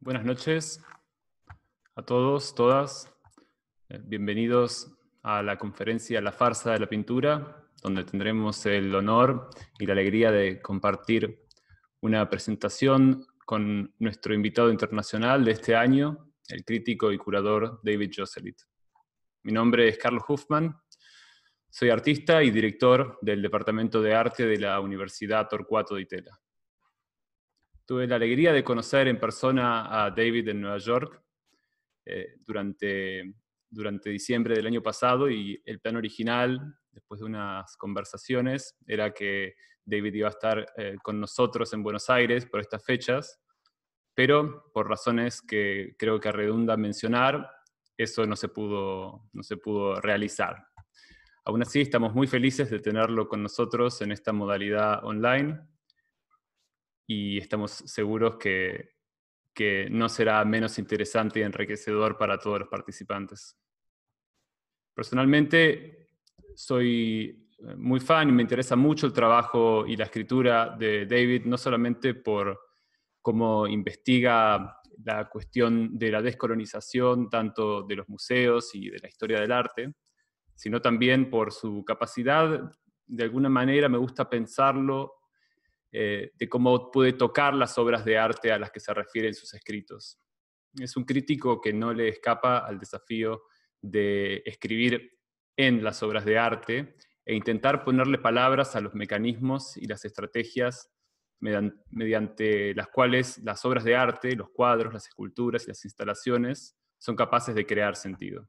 Buenas noches a todos, todas. Bienvenidos a la conferencia La Farsa de la Pintura, donde tendremos el honor y la alegría de compartir una presentación con nuestro invitado internacional de este año, el crítico y curador David Josselith. Mi nombre es Carlos Huffman, soy artista y director del Departamento de Arte de la Universidad Torcuato Di Itela. Tuve la alegría de conocer en persona a David en Nueva York durante diciembre del año pasado, y el plan original, después de unas conversaciones, era que David iba a estar con nosotros en Buenos Aires por estas fechas, pero por razones que creo que redunda mencionar, eso no se pudo realizar. Aún así, estamos muy felices de tenerlo con nosotros en esta modalidad online, y estamos seguros que no será menos interesante y enriquecedor para todos los participantes. Personalmente, soy muy fan y me interesa mucho el trabajo y la escritura de David, no solamente por cómo investiga la cuestión de la descolonización, tanto de los museos y de la historia del arte, sino también por su capacidad, de alguna manera me gusta pensarlo, de cómo puede tocar las obras de arte a las que se refieren sus escritos. Es un crítico que no le escapa al desafío de escribir en las obras de arte e intentar ponerle palabras a los mecanismos y las estrategias mediante las cuales las obras de arte, los cuadros, las esculturas y las instalaciones son capaces de crear sentido.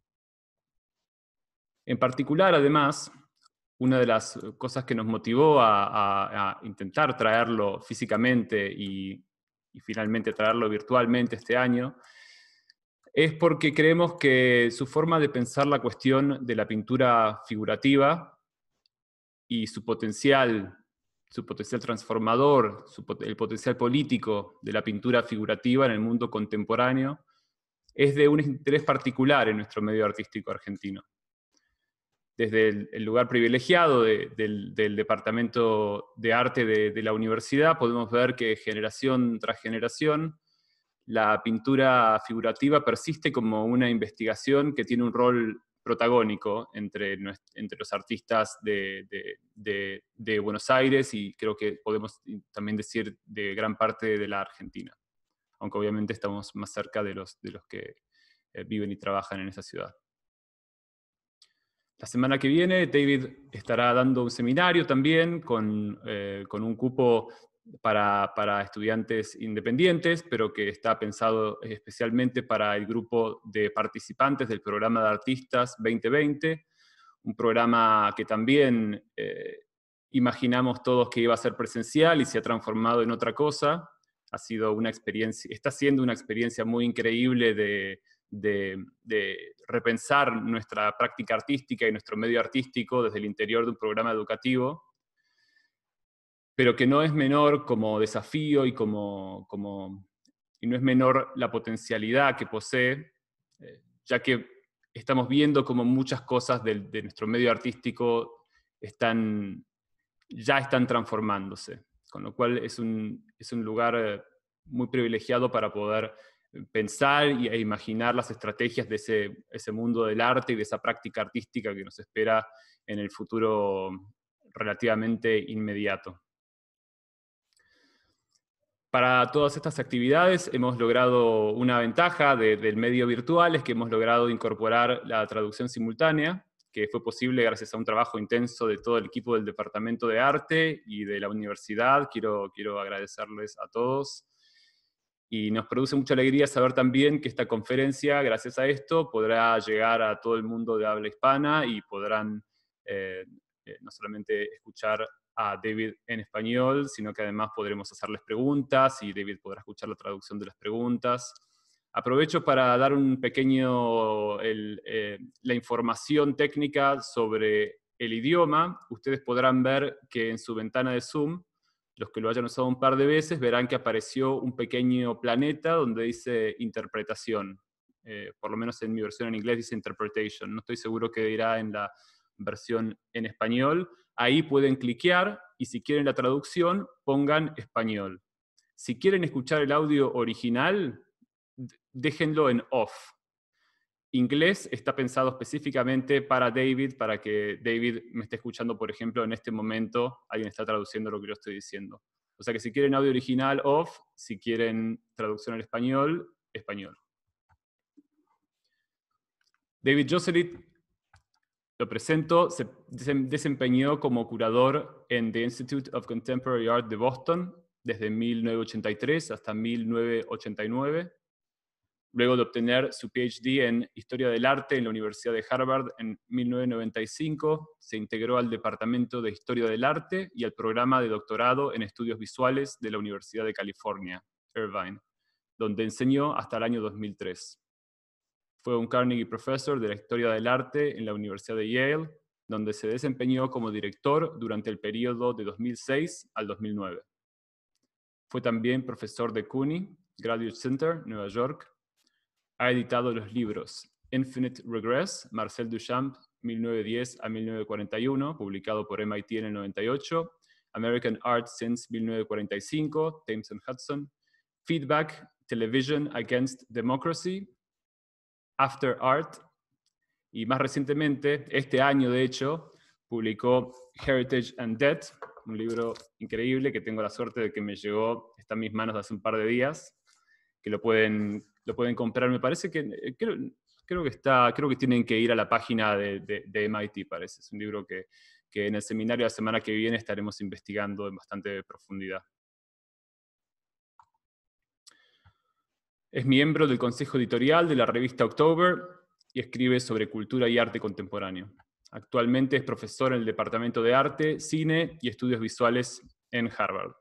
En particular, además, una de las cosas que nos motivó a intentar traerlo físicamente y finalmente traerlo virtualmente este año, es porque creemos que su forma de pensar la cuestión de la pintura figurativa y su potencial transformador, el potencial político de la pintura figurativa en el mundo contemporáneo, es de un interés particular en nuestro medio artístico argentino. Desde el lugar privilegiado del Departamento de Arte de la universidad, podemos ver que generación tras generación, la pintura figurativa persiste como una investigación que tiene un rol protagónico entre los artistas de Buenos Aires, y creo que podemos también decir de gran parte de la Argentina, aunque obviamente estamos más cerca de los que viven y trabajan en esa ciudad. La semana que viene David estará dando un seminario también con un cupo para estudiantes independientes, pero que está pensado especialmente para el grupo de participantes del programa de Artistas 2020, un programa que también imaginamos todos que iba a ser presencial y se ha transformado en otra cosa. Ha sido una experiencia, está siendo una experiencia muy increíble de repensar nuestra práctica artística y nuestro medio artístico desde el interior de un programa educativo, pero que no es menor como desafío y no es menor la potencialidad que posee, ya que estamos viendo como muchas cosas de nuestro medio artístico ya están transformándose, con lo cual es un lugar muy privilegiado para poder pensar e imaginar las estrategias de ese mundo del arte y de esa práctica artística que nos espera en el futuro relativamente inmediato. Para todas estas actividades hemos logrado una ventaja del medio virtual, es que hemos logrado incorporar la traducción simultánea, que fue posible gracias a un trabajo intenso de todo el equipo del Departamento de Arte y de la universidad. Quiero agradecerles a todos. Y nos produce mucha alegría saber también que esta conferencia, gracias a esto, podrá llegar a todo el mundo de habla hispana y podrán no solamente escuchar a David en español, sino que además podremos hacerles preguntas y David podrá escuchar la traducción de las preguntas. Aprovecho para dar un pequeño, la información técnica sobre el idioma. Ustedes podrán ver que en su ventana de Zoom, los que lo hayan usado un par de veces, verán que apareció un pequeño planeta donde dice interpretación. Por lo menos en mi versión en inglés dice interpretation. No estoy seguro qué dirá en la versión en español. Ahí pueden cliquear y si quieren la traducción, pongan español. Si quieren escuchar el audio original, déjenlo en off. Inglés está pensado específicamente para David, para que David me esté escuchando, por ejemplo, en este momento, alguien está traduciendo lo que yo estoy diciendo. O sea que si quieren audio original, off; si quieren traducción al español, español. David Joselit, lo presento, se desempeñó como curador en The Institute of Contemporary Art de Boston desde 1983 hasta 1989. Luego de obtener su PhD en Historia del Arte en la Universidad de Harvard en 1995, se integró al Departamento de Historia del Arte y al programa de doctorado en Estudios Visuales de la Universidad de California, Irvine, donde enseñó hasta el año 2003. Fue un Carnegie Professor de la Historia del Arte en la Universidad de Yale, donde se desempeñó como director durante el periodo de 2006 al 2009. Fue también profesor de CUNY, Graduate Center, Nueva York. Ha editado los libros Infinite Regress, Marcel Duchamp, 1910 a 1941, publicado por MIT en el 98, American Art Since 1945, Thames and Hudson, Feedback, Television Against Democracy, After Art, y más recientemente, este año de hecho, publicó Heritage and Debt, un libro increíble que tengo la suerte de que me llegó, está en mis manos hace un par de días, que lo pueden comprar. Me parece que, creo que tienen que ir a la página de MIT, parece. Es un libro que en el seminario la semana que viene estaremos investigando en bastante profundidad. Es miembro del consejo editorial de la revista October y escribe sobre cultura y arte contemporáneo. Actualmente es profesor en el Departamento de Arte, Cine y Estudios Visuales en Harvard.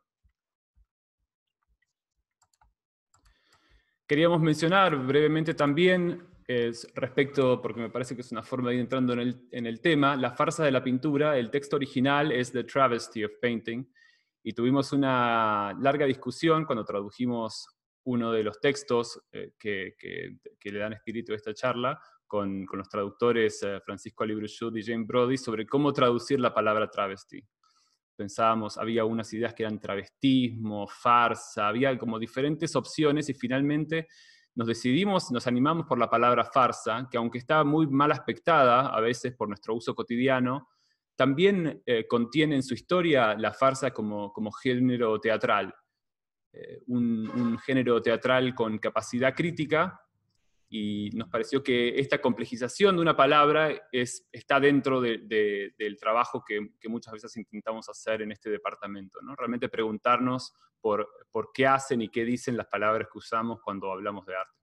Queríamos mencionar brevemente también, respecto, porque me parece que es una forma de ir entrando en el tema, La farsa de la pintura. El texto original es The Travesty of Painting, y tuvimos una larga discusión cuando tradujimos uno de los textos que le dan espíritu a esta charla, con los traductores Francisco Alibruyud y Jane Brody, sobre cómo traducir la palabra travesti. Pensábamos, había unas ideas que eran travestismo, farsa, había como diferentes opciones y finalmente nos animamos por la palabra farsa, que aunque está muy mal aspectada a veces por nuestro uso cotidiano, también contiene en su historia la farsa como género teatral, un género teatral con capacidad crítica, y nos pareció que esta complejización de una palabra está dentro del trabajo que muchas veces intentamos hacer en este departamento, ¿no? Realmente preguntarnos por qué hacen y qué dicen las palabras que usamos cuando hablamos de arte.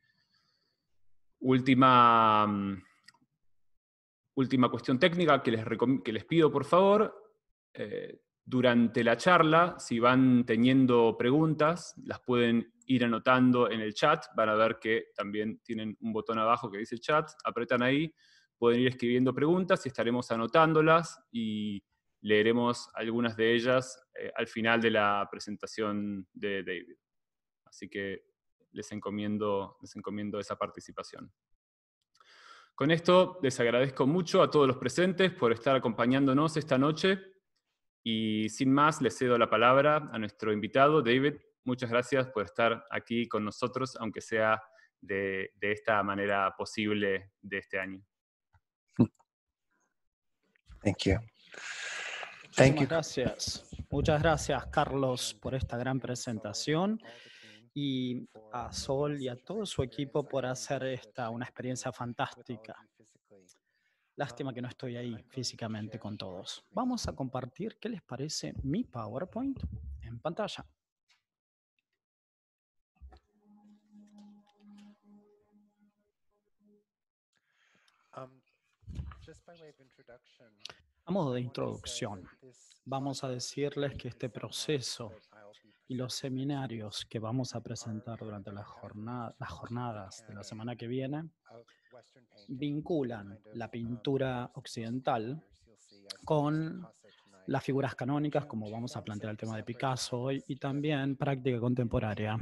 Última cuestión técnica que les pido, por favor. Durante la charla, si van teniendo preguntas, las pueden ir anotando en el chat. Van a ver que también tienen un botón abajo que dice chat. Apretan ahí, pueden ir escribiendo preguntas y estaremos anotándolas y leeremos algunas de ellas al final de la presentación de David. Así que les encomiendo esa participación. Con esto les agradezco mucho a todos los presentes por estar acompañándonos esta noche. Y sin más, le cedo la palabra a nuestro invitado, David. Muchas gracias por estar aquí con nosotros, aunque sea de esta manera posible de este año. Thank you. Muchísimas gracias. Muchas gracias, Carlos, por esta gran presentación, y a Sol y a todo su equipo por hacer esta una experiencia fantástica. Lástima que no estoy ahí físicamente con todos. Vamos a compartir qué les parece mi PowerPoint en pantalla. A modo de introducción, vamos a decirles que este proceso y los seminarios que vamos a presentar durante las jornadas de la semana que viene vinculan la pintura occidental con las figuras canónicas, como vamos a plantear el tema de Picasso hoy, y también práctica contemporánea.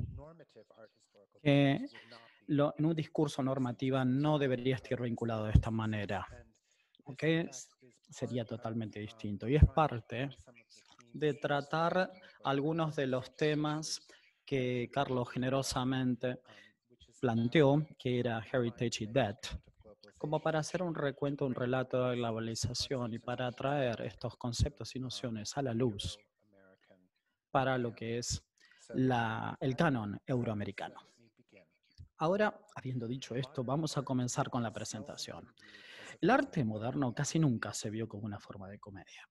En un discurso normativa no debería estar vinculado de esta manera, ¿ok? Sería totalmente distinto, y es parte de tratar algunos de los temas que Carlos generosamente planteó, que era Heritage y Debt, como para hacer un recuento, un relato de la globalización y para traer estos conceptos y nociones a la luz para lo que es el canon euroamericano. Ahora, habiendo dicho esto, vamos a comenzar con la presentación. El arte moderno casi nunca se vio como una forma de comedia.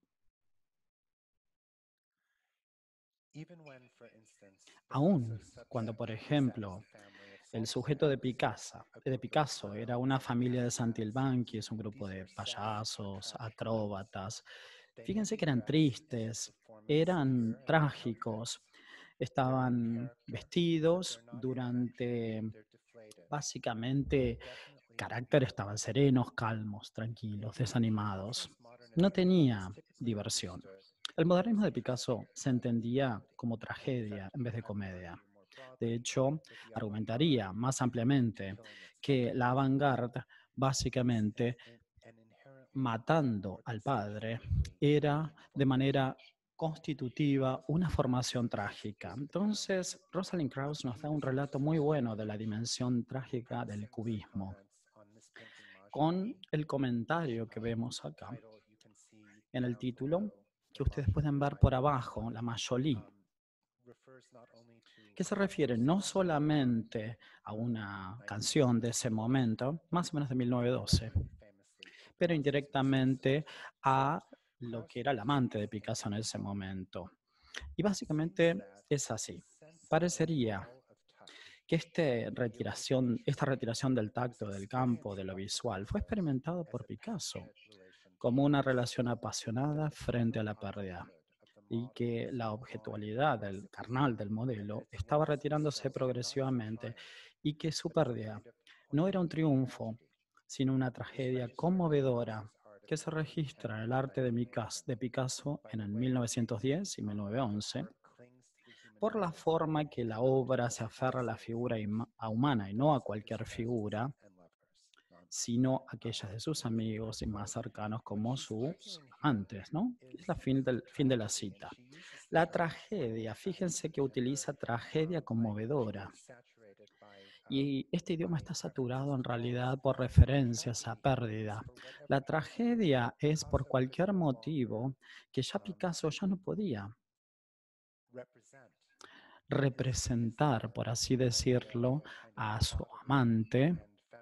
Aún cuando, por ejemplo, el sujeto de Picasso era una familia de Santilbanqui, es un grupo de payasos, acróbatas. Fíjense que eran tristes, eran trágicos, estaban vestidos durante, básicamente, carácter, estaban serenos, calmos, tranquilos, desanimados. No tenía diversión. El modernismo de Picasso se entendía como tragedia en vez de comedia. De hecho, argumentaría más ampliamente que la avant-garde, básicamente matando al padre, era de manera constitutiva una formación trágica. Entonces, Rosalind Krauss nos da un relato muy bueno de la dimensión trágica del cubismo, con el comentario que vemos acá en el título, que ustedes pueden ver por abajo, la Majolí, que se refiere no solamente a una canción de ese momento, más o menos de 1912, pero indirectamente a lo que era el amante de Picasso en ese momento. Y básicamente es así. Parecería que esta retiración del tacto, del campo, de lo visual, fue experimentado por Picasso como una relación apasionada frente a la pérdida, y que la objetualidad del carnal del modelo estaba retirándose progresivamente y que su pérdida no era un triunfo, sino una tragedia conmovedora que se registra en el arte de Picasso en el 1910 y 1911, por la forma que la obra se aferra a la figura humana y no a cualquier figura, sino aquellas de sus amigos y más cercanos como sus amantes, ¿no? Es la fin de la cita. La tragedia, fíjense que utiliza tragedia conmovedora. Y este idioma está saturado en realidad por referencias a pérdida. La tragedia es por cualquier motivo que ya Picasso ya no podía representar, por así decirlo, a su amante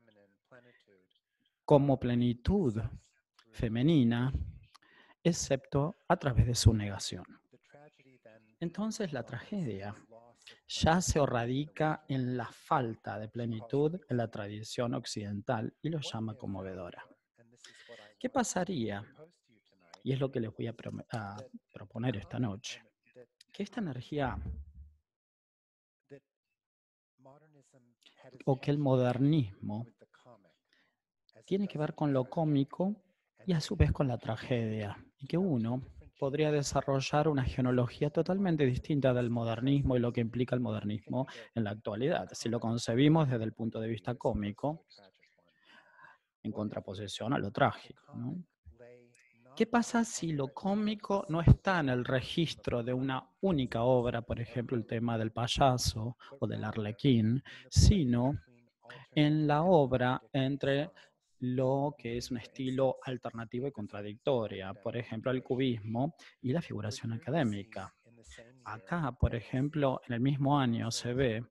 como plenitud femenina, excepto a través de su negación. Entonces la tragedia ya se radica en la falta de plenitud en la tradición occidental y lo llama conmovedora. ¿Qué pasaría? Y es lo que les voy a proponer esta noche. Que esta energía o que el modernismo tiene que ver con lo cómico y a su vez con la tragedia, y que uno podría desarrollar una genealogía totalmente distinta del modernismo y lo que implica el modernismo en la actualidad, si lo concebimos desde el punto de vista cómico, en contraposición a lo trágico, ¿no? ¿Qué pasa si lo cómico no está en el registro de una única obra, por ejemplo, el tema del payaso o del arlequín, sino en la obra entre lo que es un estilo alternativo y contradictoria, por ejemplo, el cubismo y la figuración académica? Acá, por ejemplo, en el mismo año se ve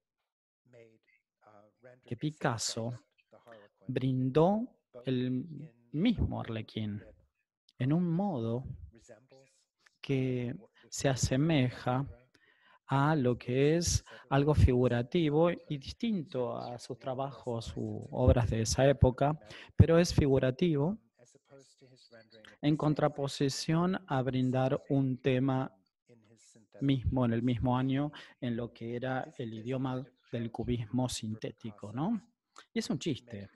que Picasso brindó el mismo arlequín en un modo que se asemeja a lo que es algo figurativo y distinto a sus trabajos u obras de esa época, pero es figurativo en contraposición a brindar un tema mismo en el mismo año en lo que era el idioma del cubismo sintético, ¿no? Y es un chiste.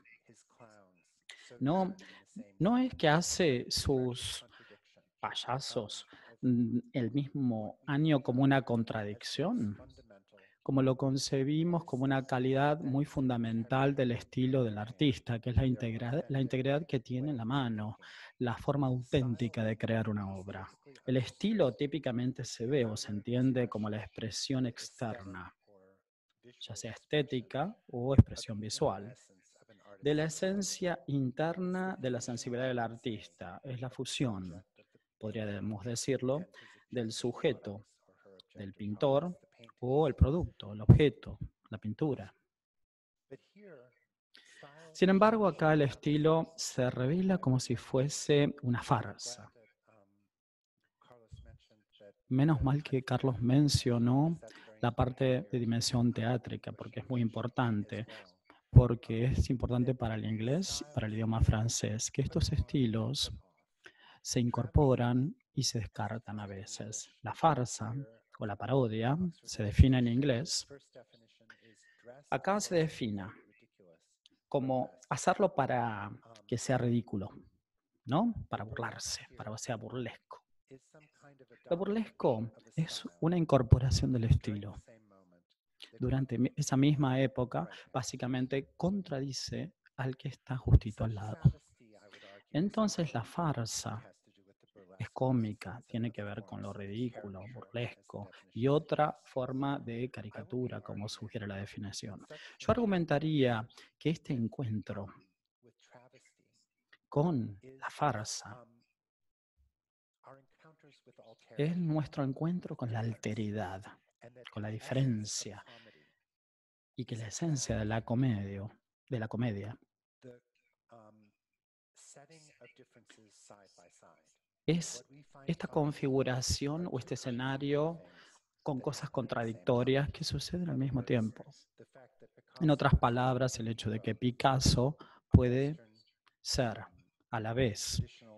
No es que hace sus payasos el mismo año como una contradicción, como lo concebimos como una calidad muy fundamental del estilo del artista, que es la integridad que tiene en la mano, la forma auténtica de crear una obra. El estilo típicamente se ve o se entiende como la expresión externa, ya sea estética o expresión visual, de la esencia interna de la sensibilidad del artista. Es la fusión, podríamos decirlo, del sujeto, del pintor o el producto, el objeto, la pintura. Sin embargo, acá el estilo se revela como si fuese una farsa. Menos mal que Carlos mencionó la parte de dimensión teátrica, porque es muy importante, porque es importante para el inglés, para el idioma francés, que estos estilos se incorporan y se descartan a veces. La farsa o la parodia se define en inglés. Acá se define como hacerlo para que sea ridículo, ¿no? Para burlarse, para que sea burlesco. Lo burlesco es una incorporación del estilo. Durante esa misma época, básicamente contradice al que está justito al lado. Entonces la farsa es cómica, tiene que ver con lo ridículo, burlesco y otra forma de caricatura, como sugiere la definición. Yo argumentaría que este encuentro con la farsa es nuestro encuentro con la alteridad, con la diferencia, y que la esencia de la comedia es esta configuración o este escenario con cosas contradictorias que suceden al mismo tiempo. En otras palabras, el hecho de que Picasso puede ser a la vez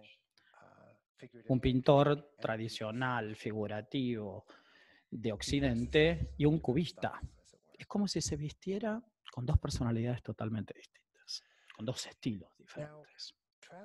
un pintor tradicional, figurativo, de Occidente y un cubista. Es como si se vistiera con dos personalidades totalmente distintas, con dos estilos diferentes.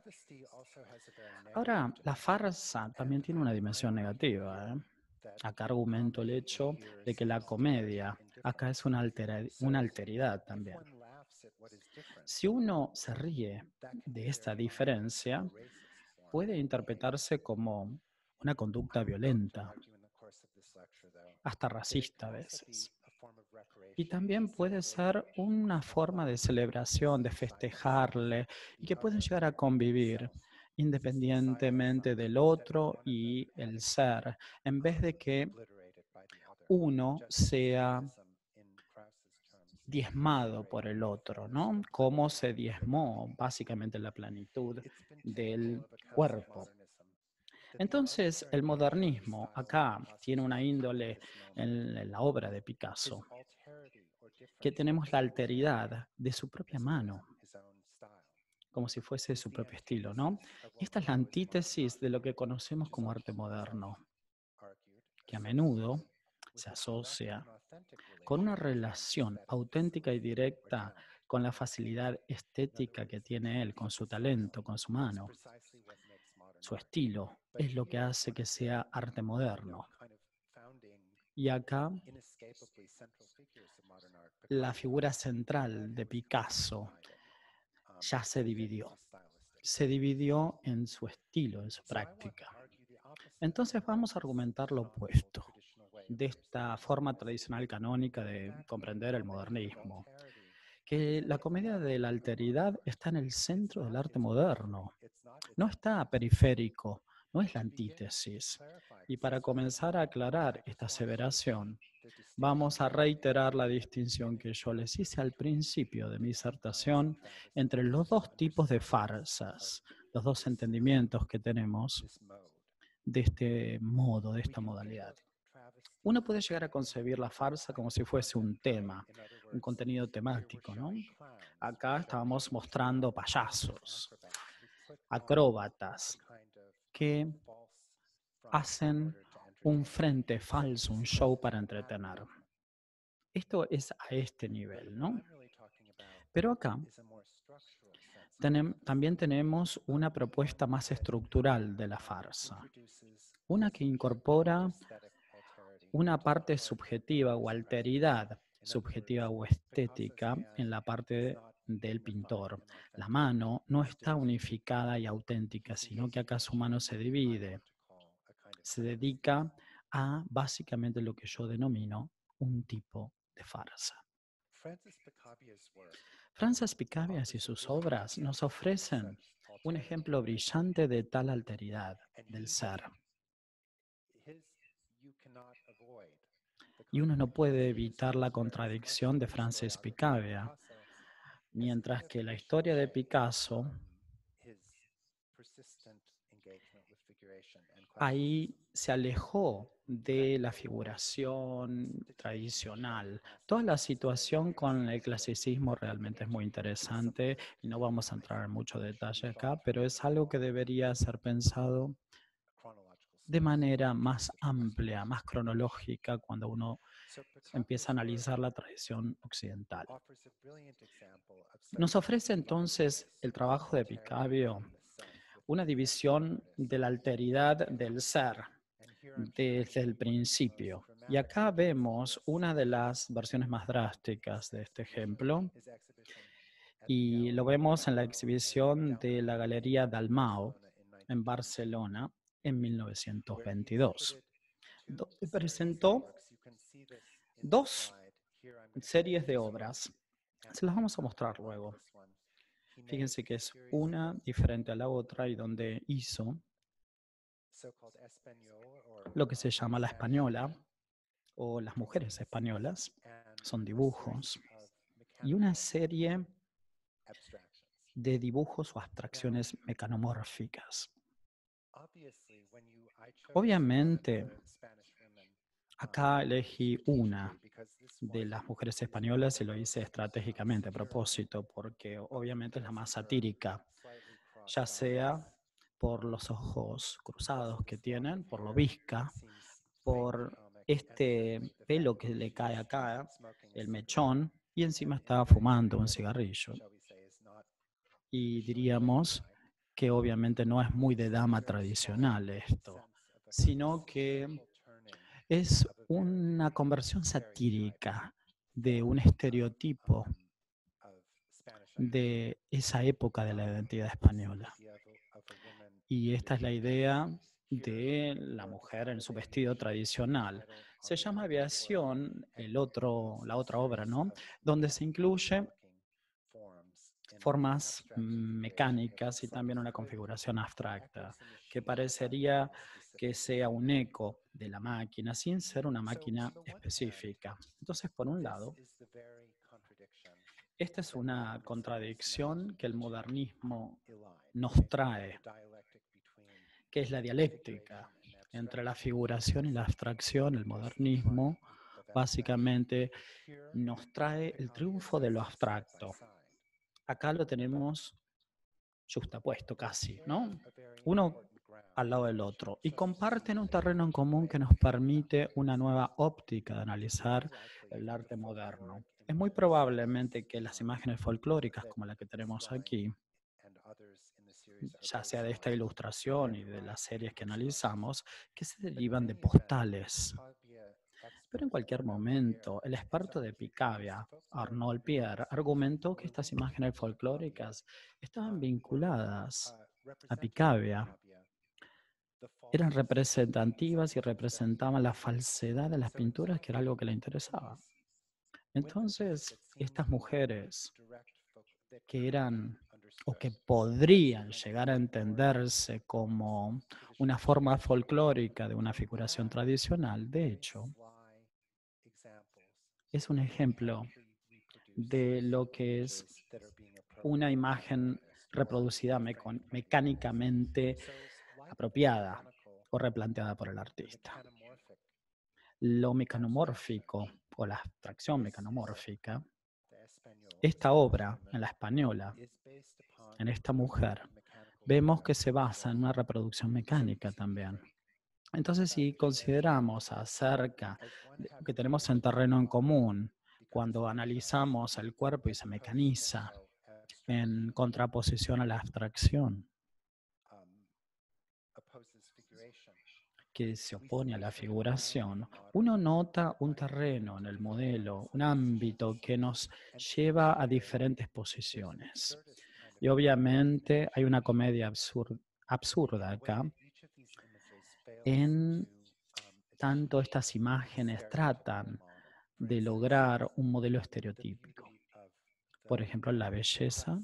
Ahora, la farsa también tiene una dimensión negativa. Acá argumento el hecho de que la comedia acá es una alteridad también. Si uno se ríe de esta diferencia, puede interpretarse como una conducta violenta, hasta racista a veces. Y también puede ser una forma de celebración, de festejarle, y que pueden llegar a convivir independientemente del otro y el ser, en vez de que uno sea diezmado por el otro, ¿no? Como se diezmó básicamente la plenitud del cuerpo. Entonces, el modernismo acá tiene una índole en la obra de Picasso, que tenemos la alteridad de su propia mano, como si fuese su propio estilo, ¿no? Y esta es la antítesis de lo que conocemos como arte moderno, que a menudo se asocia con una relación auténtica y directa con la facilidad estética que tiene él, con su talento, con su mano. Su estilo es lo que hace que sea arte moderno. Y acá la figura central de Picasso ya se dividió. Se dividió en su estilo, en su práctica. Entonces vamos a argumentar lo opuesto de esta forma tradicional canónica de comprender el modernismo, que la comedia de la alteridad está en el centro del arte moderno, no está periférico, no es la antítesis. Y para comenzar a aclarar esta aseveración, vamos a reiterar la distinción que yo les hice al principio de mi disertación entre los dos tipos de farsas, los dos entendimientos que tenemos de este modo, de esta modalidad. Uno puede llegar a concebir la farsa como si fuese un tema, un contenido temático, ¿no? Acá estábamos mostrando payasos, acróbatas, que hacen un frente falso, un show para entretener. Esto es a este nivel, ¿no? Pero acá también tenemos una propuesta más estructural de la farsa, una que incorpora una parte subjetiva o alteridad, subjetiva o estética, en la parte del pintor. La mano no está unificada y auténtica, sino que acá su mano se divide. se dedica a básicamente lo que yo denomino un tipo de farsa. Frances Picavias y sus obras nos ofrecen un ejemplo brillante de tal alteridad del ser. Y uno no puede evitar la contradicción de Frances Picabia, mientras que la historia de Picasso, ahí se alejó de la figuración tradicional. Toda la situación con el clasicismo realmente es muy interesante y no vamos a entrar en mucho detalle acá, pero es algo que debería ser pensado de manera más amplia, más cronológica, cuando uno empieza a analizar la tradición occidental. Nos ofrece entonces el trabajo de Picabio una división de la alteridad del ser desde el principio. Y acá vemos una de las versiones más drásticas de este ejemplo, y lo vemos en la exhibición de la Galería Dalmau en Barcelona en 1922, donde presentó dos series de obras. Se las vamos a mostrar luego. Fíjense que es una diferente a la otra y donde hizo lo que se llama la española o las mujeres españolas. Son dibujos y una serie de dibujos o abstracciones mecanomórficas. Obviamente, acá elegí una de las mujeres españolas y lo hice estratégicamente a propósito, porque obviamente es la más satírica, ya sea por los ojos cruzados que tienen, por lo visca, por este pelo que le cae acá, el mechón, y encima está fumando un cigarrillo. Y diríamos que obviamente no es muy de dama tradicional esto, sino que es una conversión satírica de un estereotipo de esa época de la identidad española. Y esta es la idea de la mujer en su vestido tradicional. Se llama Aviación, la otra obra, ¿no? Donde se incluye formas mecánicas y también una configuración abstracta, que parecería que sea un eco de la máquina, sin ser una máquina específica. Entonces, por un lado, esta es una contradicción que el modernismo nos trae, que es la dialéctica entre la figuración y la abstracción. El modernismo básicamente nos trae el triunfo de lo abstracto. Acá lo tenemos justapuesto casi, ¿no? Uno al lado del otro, y comparten un terreno en común que nos permite una nueva óptica de analizar el arte moderno. Es muy probablemente que las imágenes folclóricas como la que tenemos aquí, ya sea de esta ilustración y de las series que analizamos, que se derivan de postales. Pero en cualquier momento, el experto de Picabia, Arnaud Pierre, argumentó que estas imágenes folclóricas estaban vinculadas a Picabia, eran representativas y representaban la falsedad de las pinturas, que era algo que le interesaba. Entonces, estas mujeres que eran o que podrían llegar a entenderse como una forma folclórica de una figuración tradicional, de hecho, es un ejemplo de lo que es una imagen reproducida mecánicamente apropiada o replanteada por el artista. Lo mecanomórfico o la abstracción mecanomórfica, esta obra en la española, en esta mujer, vemos que se basa en una reproducción mecánica también. Entonces, si consideramos acerca de lo que tenemos en terreno en común, cuando analizamos el cuerpo y se mecaniza en contraposición a la abstracción, que se opone a la figuración, uno nota un terreno en el modelo, un ámbito que nos lleva a diferentes posiciones. Y obviamente hay una comedia absurda acá, En tanto, estas imágenes tratan de lograr un modelo estereotípico. Por ejemplo, la belleza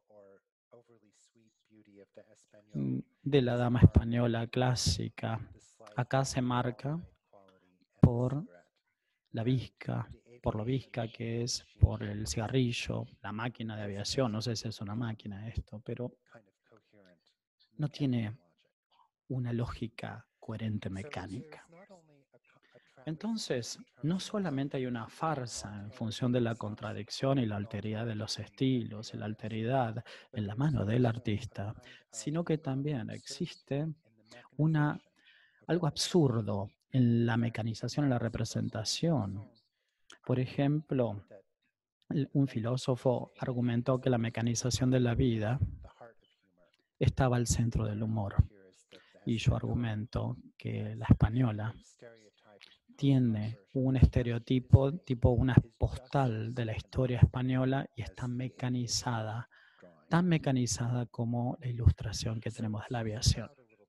de la dama española clásica. Acá se marca por la visca, por lo visca que es, por el cigarrillo, la máquina de aviación. No sé si es una máquina esto, pero no tiene una lógica coherente mecánica. Entonces, no solamente hay una farsa en función de la contradicción y la alteridad de los estilos, y la alteridad en la mano del artista, sino que también existe algo absurdo en la mecanización, en la representación. Por ejemplo, un filósofo argumentó que la mecanización de la vida estaba al centro del humor. Y yo argumento que la española tiene un estereotipo, tipo una postal de la historia española y está mecanizada, tan mecanizada como la ilustración que tenemos de la aviación.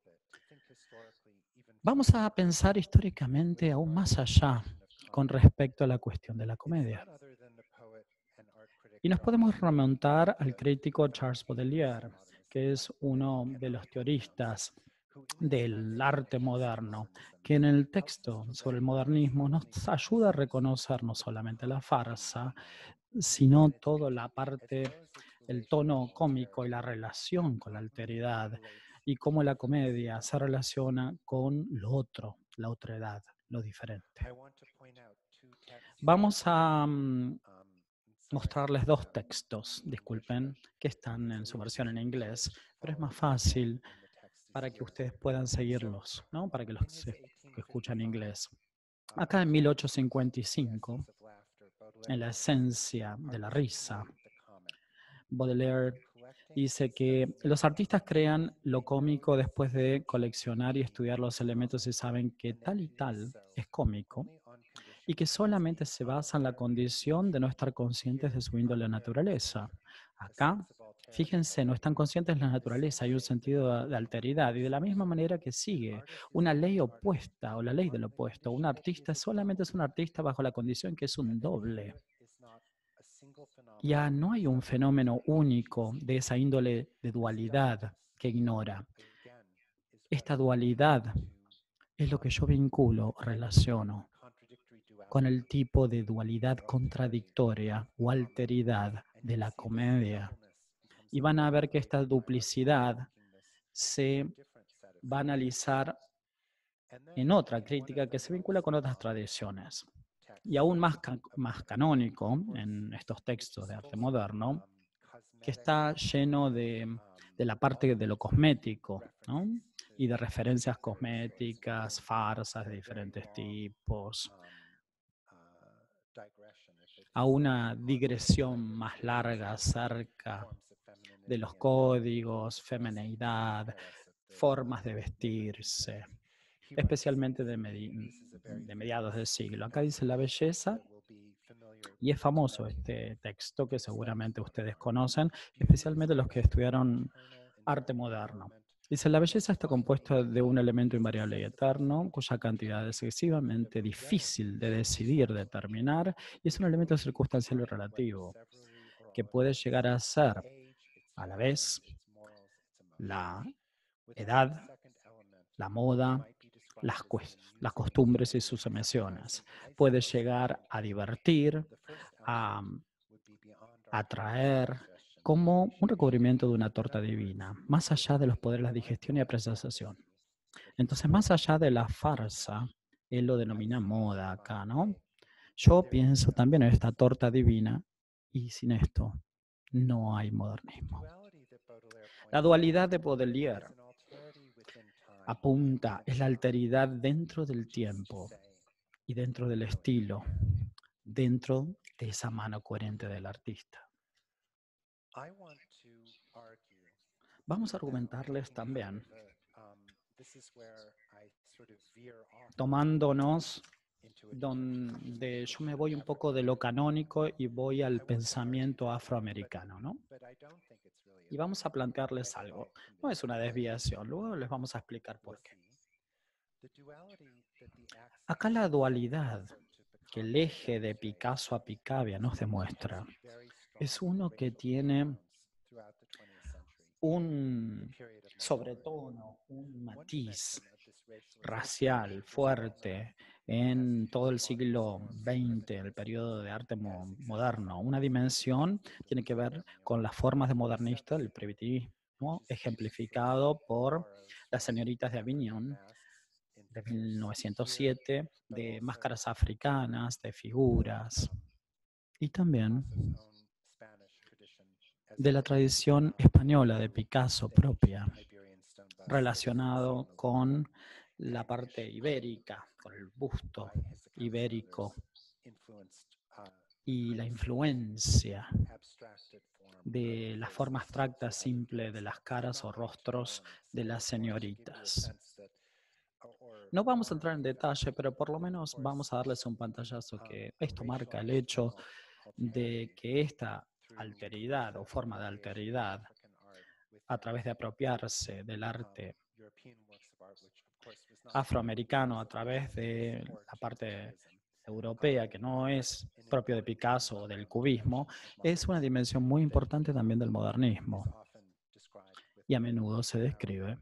Vamos a pensar históricamente aún más allá con respecto a la cuestión de la comedia. Y nos podemos remontar al crítico Charles Baudelaire, que es uno de los teoristas del arte moderno, que en el texto sobre el modernismo nos ayuda a reconocer no solamente la farsa, sino toda la parte, el tono cómico y la relación con la alteridad y cómo la comedia se relaciona con lo otro, la otredad, lo diferente. Vamos a mostrarles dos textos, disculpen, que están en su versión en inglés, pero es más fácil para que ustedes puedan seguirlos, ¿no? Para que los que escuchan inglés. Acá en 1855, en la esencia de la risa, Baudelaire dice que los artistas crean lo cómico después de coleccionar y estudiar los elementos y saben que tal y tal es cómico y que solamente se basa en la condición de no estar conscientes de su índole naturaleza. Acá, fíjense, no están conscientes de la naturaleza, hay un sentido de alteridad y de la misma manera que sigue una ley opuesta o la ley del opuesto. Un artista solamente es un artista bajo la condición que es un doble. Ya no hay un fenómeno único de esa índole de dualidad que ignora. Esta dualidad es lo que yo vinculo, relaciono con el tipo de dualidad contradictoria o alteridad de la comedia. Y van a ver que esta duplicidad se va a analizar en otra crítica que se vincula con otras tradiciones. Y aún más canónico en estos textos de arte moderno, que está lleno de la parte de lo cosmético, ¿no? Y de referencias cosméticas, farsas de diferentes tipos, a una digresión más larga acerca de los códigos, femineidad, formas de vestirse, especialmente de mediados del siglo. Acá dice la belleza, y es famoso este texto que seguramente ustedes conocen, especialmente los que estudiaron arte moderno. Dice, la belleza está compuesta de un elemento invariable y eterno, cuya cantidad es excesivamente difícil de decidir, determinar, y es un elemento circunstancial y relativo, que puede llegar a ser, a la vez, la edad, la moda, las costumbres y sus emociones. Puede llegar a divertir, a atraer, como un recubrimiento de una torta divina, más allá de los poderes de digestión y apreciación. Entonces, más allá de la farsa, él lo denomina moda acá, ¿no? Yo pienso también en esta torta divina y sin esto no hay modernismo. La dualidad de Baudelaire apunta, es la alteridad dentro del tiempo y dentro del estilo, dentro de esa mano coherente del artista. Vamos a argumentarles también, tomándonos donde yo me voy un poco de lo canónico y voy al pensamiento afroamericano, ¿no? Y vamos a plantearles algo. No es una desviación, luego les vamos a explicar por qué. Acá la dualidad que el eje de Picasso a Picabia nos demuestra es uno que tiene un sobretono, un matiz racial fuerte en todo el siglo XX, el periodo de arte moderno. Una dimensión tiene que ver con las formas de modernista, el primitivismo, ejemplificado por las señoritas de Avignon de 1907, de máscaras africanas, de figuras, y también de la tradición española de Picasso propia, relacionado con la parte ibérica, con el busto ibérico y la influencia de la forma abstracta simple de las caras o rostros de las señoritas. No vamos a entrar en detalle, pero por lo menos vamos a darles un pantallazo que esto marca el hecho de que esta alteridad o forma de alteridad a través de apropiarse del arte afroamericano a través de la parte europea, que no es propio de Picasso o del cubismo, es una dimensión muy importante también del modernismo y a menudo se describe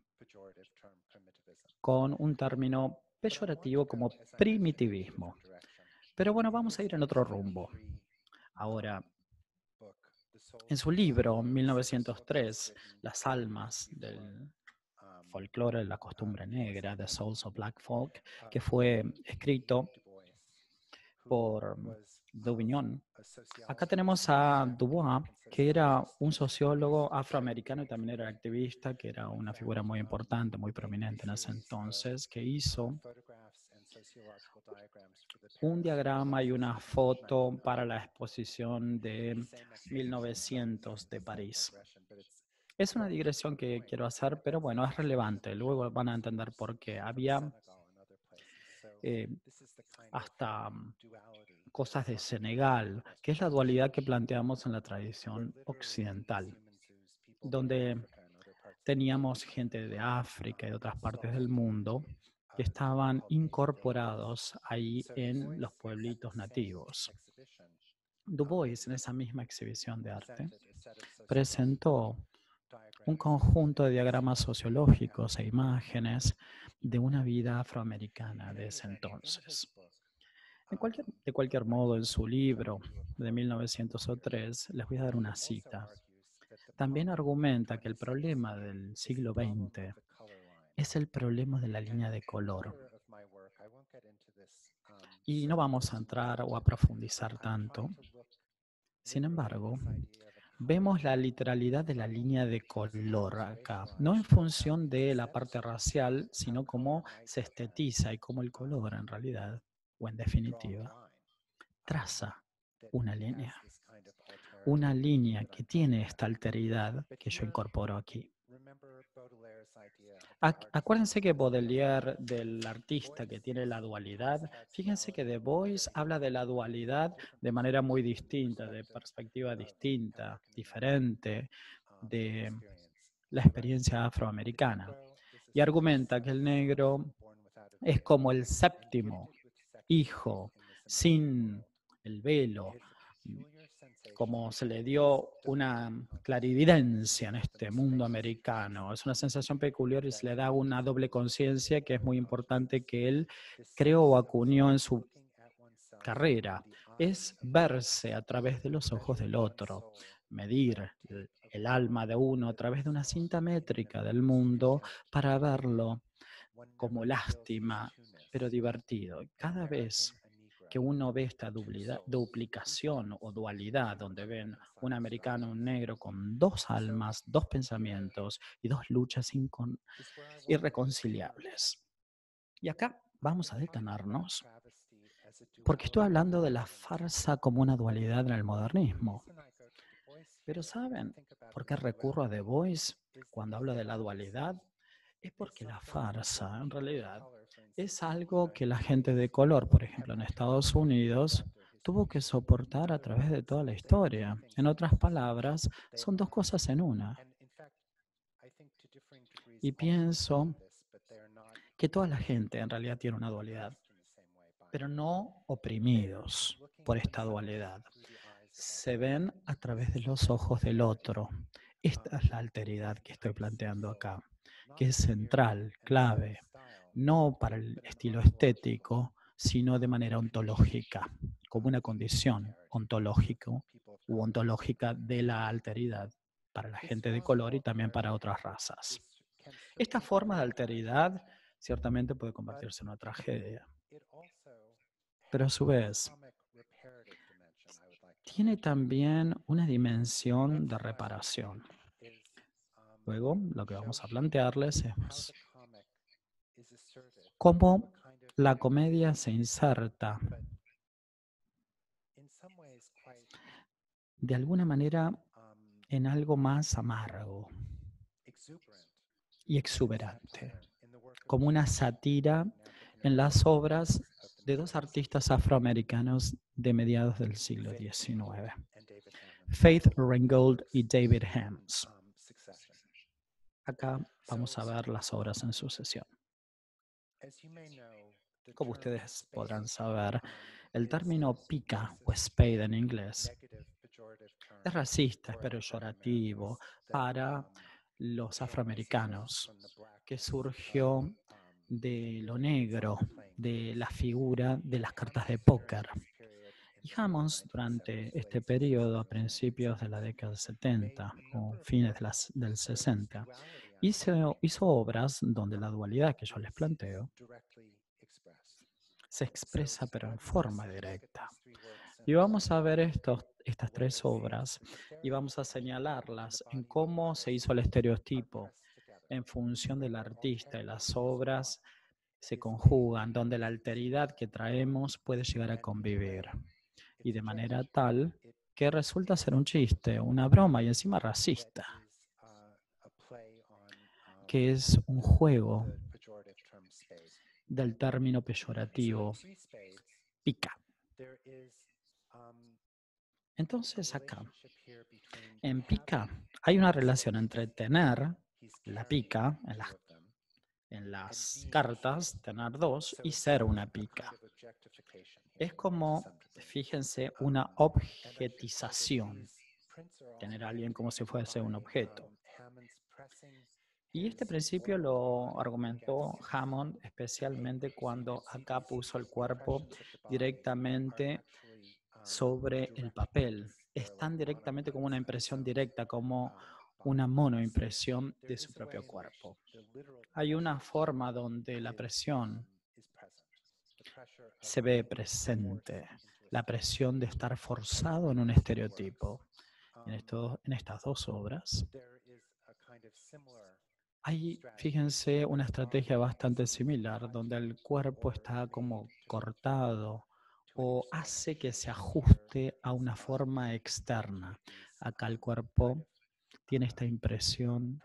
con un término peyorativo como primitivismo. Pero bueno, vamos a ir en otro rumbo. Ahora, en su libro, 1903, Las almas del folclore de la costumbre negra, The Souls of Black Folk, que fue escrito por Daubignon. Acá tenemos a Du Bois, que era un sociólogo afroamericano y también era activista, que era una figura muy importante, muy prominente en ese entonces, que hizo un diagrama y una foto para la exposición de 1900 de París. Es una digresión que quiero hacer, pero bueno, es relevante. Luego van a entender por qué. Había hasta cosas de Senegal, que es la dualidad que planteamos en la tradición occidental, donde teníamos gente de África y de otras partes del mundo que estaban incorporados ahí en los pueblitos nativos. Du Bois, en esa misma exhibición de arte, presentó un conjunto de diagramas sociológicos e imágenes de una vida afroamericana de ese entonces. De cualquier modo, en su libro de 1903, les voy a dar una cita. También argumenta que el problema del siglo XX es el problema de la línea de color. Y no vamos a entrar o a profundizar tanto. Sin embargo, vemos la literalidad de la línea de color acá, no en función de la parte racial, sino cómo se estetiza y cómo el color en realidad, o en definitiva, traza una línea que tiene esta alteridad que yo incorporo aquí. Acuérdense que Baudelaire, del artista que tiene la dualidad, fíjense que Du Bois habla de la dualidad de manera muy distinta, de perspectiva distinta, diferente de la experiencia afroamericana. Y argumenta que el negro es como el séptimo hijo sin el velo, como se le dio una clarividencia en este mundo americano. Es una sensación peculiar y se le da una doble conciencia que es muy importante que él creó o acuñó en su carrera. Es verse a través de los ojos del otro, medir el alma de uno a través de una cinta métrica del mundo para verlo como lástima, pero divertido. Cada vez que uno ve esta duplicación o dualidad, donde ven un americano, un negro con dos almas, dos pensamientos y dos luchas irreconciliables. Y acá vamos a detenernos, porque estoy hablando de la farsa como una dualidad en el modernismo. Pero ¿saben por qué recurro a Du Bois cuando hablo de la dualidad? Es porque la farsa, en realidad, es algo que la gente de color, por ejemplo, en Estados Unidos, tuvo que soportar a través de toda la historia. En otras palabras, son dos cosas en una. Y pienso que toda la gente en realidad tiene una dualidad, pero no oprimidos por esta dualidad. Se ven a través de los ojos del otro. Esta es la alteridad que estoy planteando acá, que es central, clave, no para el estilo estético, sino de manera ontológica, como una condición ontológica de la alteridad para la gente de color y también para otras razas. Esta forma de alteridad ciertamente puede convertirse en una tragedia, pero a su vez tiene también una dimensión de reparación. Luego, lo que vamos a plantearles es cómo la comedia se inserta de alguna manera en algo más amargo y exuberante, como una sátira en las obras de dos artistas afroamericanos de mediados del siglo XIX, Faith Ringgold y David Hams. Acá vamos a ver las obras en sucesión. Como ustedes podrán saber, el término pica o spade en inglés es racista, es peyorativo para los afroamericanos, que surgió de lo negro, de la figura de las cartas de póker. Y Hammonds, durante este periodo, a principios de la década del 70 o fines del 60, hizo obras donde la dualidad que yo les planteo se expresa pero en forma directa. Y vamos a ver estas tres obras y vamos a señalarlas en cómo se hizo el estereotipo en función del artista y las obras se conjugan, donde la alteridad que traemos puede llegar a convivir. Y de manera tal que resulta ser un chiste, una broma y encima racista, que es un juego del término peyorativo, pica. Entonces acá, en pica, hay una relación entre tener la pica en las cartas, tener dos, y ser una pica. Es como, fíjense, una objetización, tener a alguien como si fuese un objeto. Y este principio lo argumentó Hammond especialmente cuando acá puso el cuerpo directamente sobre el papel. Es tan directamente como una impresión directa, como una monoimpresión de su propio cuerpo. Hay una forma donde la presión se ve presente, la presión de estar forzado en un estereotipo. En estas dos obras hay, fíjense, una estrategia bastante similar, donde el cuerpo está como cortado o hace que se ajuste a una forma externa. Acá el cuerpo tiene esta impresión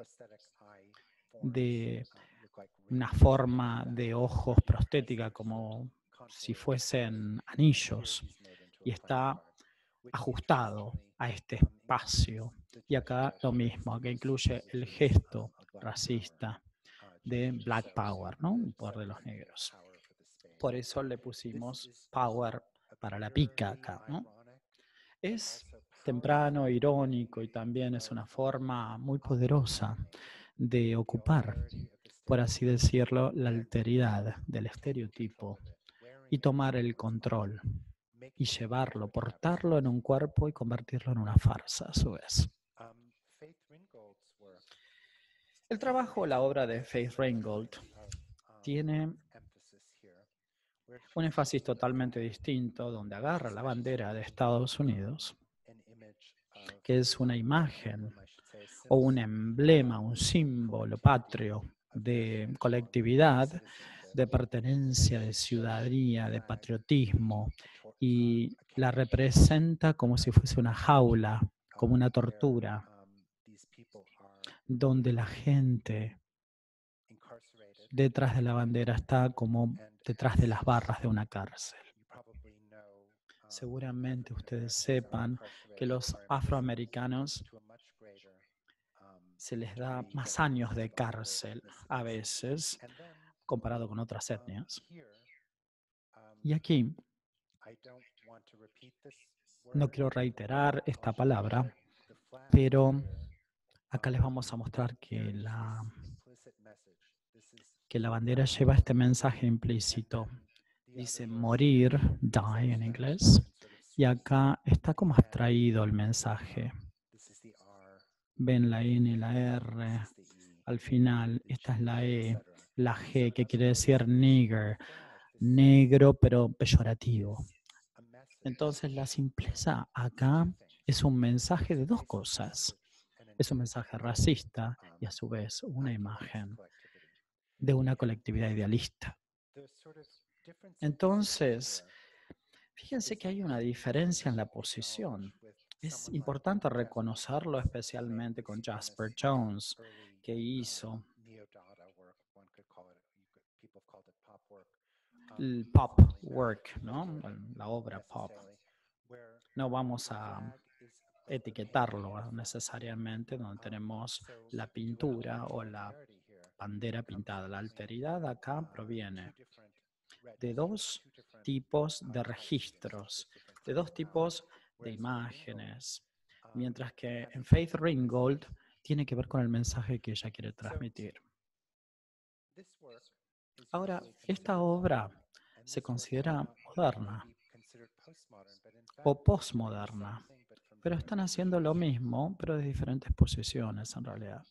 de una forma de ojos prostética, como si fuesen anillos, y está ajustado a este espacio. Y acá lo mismo, que incluye el gesto racista de Black Power, ¿no? El poder de los negros. Por eso le pusimos power para la pica acá, ¿no? Es temprano, irónico y también es una forma muy poderosa de ocupar, por así decirlo, la alteridad del estereotipo y tomar el control y llevarlo, portarlo en un cuerpo y convertirlo en una farsa a su vez. El trabajo, la obra de Faith Ringgold, tiene un énfasis totalmente distinto, donde agarra la bandera de Estados Unidos, que es una imagen o un emblema, un símbolo patrio de colectividad, de pertenencia, de ciudadanía, de patriotismo, y la representa como si fuese una jaula, como una tortura, donde la gente detrás de la bandera está como detrás de las barras de una cárcel. Seguramente ustedes sepan que los afroamericanos se les da más años de cárcel a veces comparado con otras etnias. Y aquí no quiero reiterar esta palabra, pero acá les vamos a mostrar que la bandera lleva este mensaje implícito. Dice morir, die en inglés, y acá está como abstraído el mensaje. Ven la N y la R al final, esta es la E, la G, que quiere decir nigger, negro pero peyorativo. Entonces la simpleza acá es un mensaje de dos cosas. Es un mensaje racista y a su vez una imagen de una colectividad idealista. Entonces, fíjense que hay una diferencia en la posición. Es importante reconocerlo, especialmente con Jasper Jones, que hizo el pop work, ¿no? La obra pop. No vamos a etiquetarlo necesariamente, donde tenemos la pintura o la bandera pintada. La alteridad acá proviene de dos tipos de registros, de dos tipos de imágenes, mientras que en Faith Ringgold tiene que ver con el mensaje que ella quiere transmitir. Ahora, esta obra se considera moderna o postmoderna, pero están haciendo lo mismo, pero de diferentes posiciones en realidad.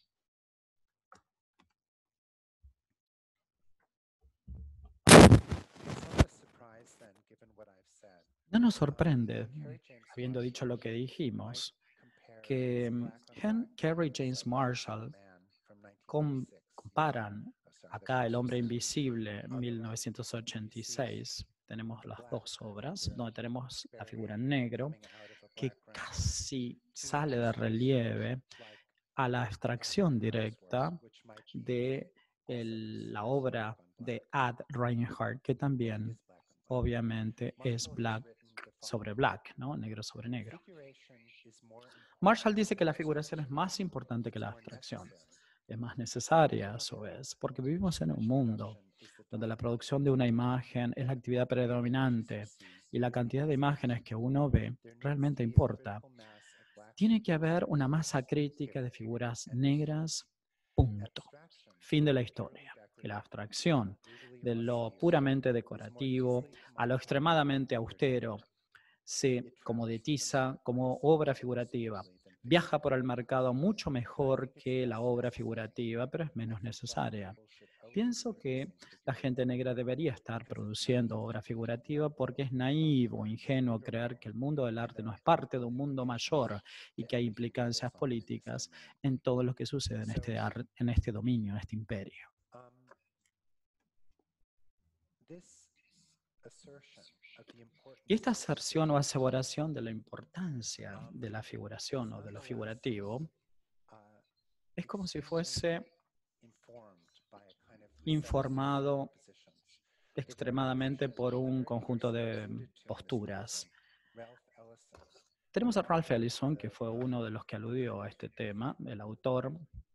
No nos sorprende, habiendo dicho lo que dijimos, que Kerry James Marshall comparan acá El hombre invisible, 1986, tenemos las dos obras, donde tenemos la figura en negro, que casi sale de relieve a la abstracción directa de la obra de Ad Reinhardt, que también obviamente es black sobre black, ¿no? Negro sobre negro. Marshall dice que la figuración es más importante que la abstracción. Es más necesaria a su vez, porque vivimos en un mundo donde la producción de una imagen es la actividad predominante y la cantidad de imágenes que uno ve realmente importa. Tiene que haber una masa crítica de figuras negras, punto. Fin de la historia. Y la abstracción de lo puramente decorativo a lo extremadamente austero se comoditiza como obra figurativa. Viaja por el mercado mucho mejor que la obra figurativa, pero es menos necesaria. Pienso que la gente negra debería estar produciendo obra figurativa porque es naivo, ingenuo creer que el mundo del arte no es parte de un mundo mayor y que hay implicancias políticas en todo lo que sucede en este dominio, en este imperio. Y esta aserción o aseveración de la importancia de la figuración o de lo figurativo es como si fuese informado extremadamente por un conjunto de posturas. Tenemos a Ralph Ellison, que fue uno de los que aludió a este tema, el autor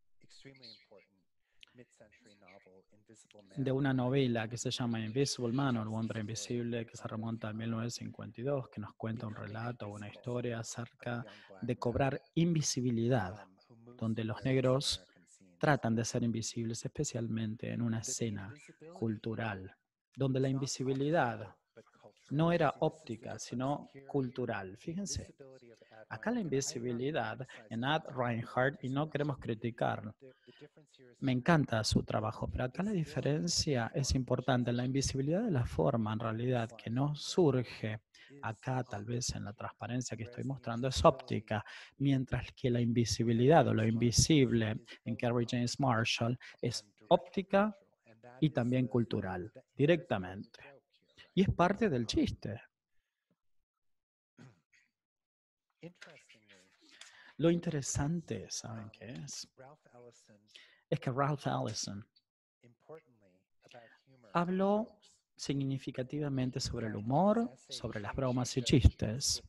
de una novela que se llama Invisible Man, o El hombre invisible, que se remonta a 1952, que nos cuenta un relato o una historia acerca de cobrar invisibilidad, donde los negros tratan de ser invisibles, especialmente en una escena cultural, donde la invisibilidad no era óptica, sino cultural. Fíjense, acá la invisibilidad en Ad Reinhardt, y no queremos criticar, me encanta su trabajo, pero acá la diferencia es importante. La invisibilidad de la forma, en realidad, que no surge acá, tal vez en la transparencia que estoy mostrando, es óptica, mientras que la invisibilidad o lo invisible en Kerry James Marshall es óptica y también cultural, directamente. Y es parte del chiste. Lo interesante, ¿saben qué es? Es que Ralph Ellison habló significativamente sobre el humor, sobre las bromas y chistes.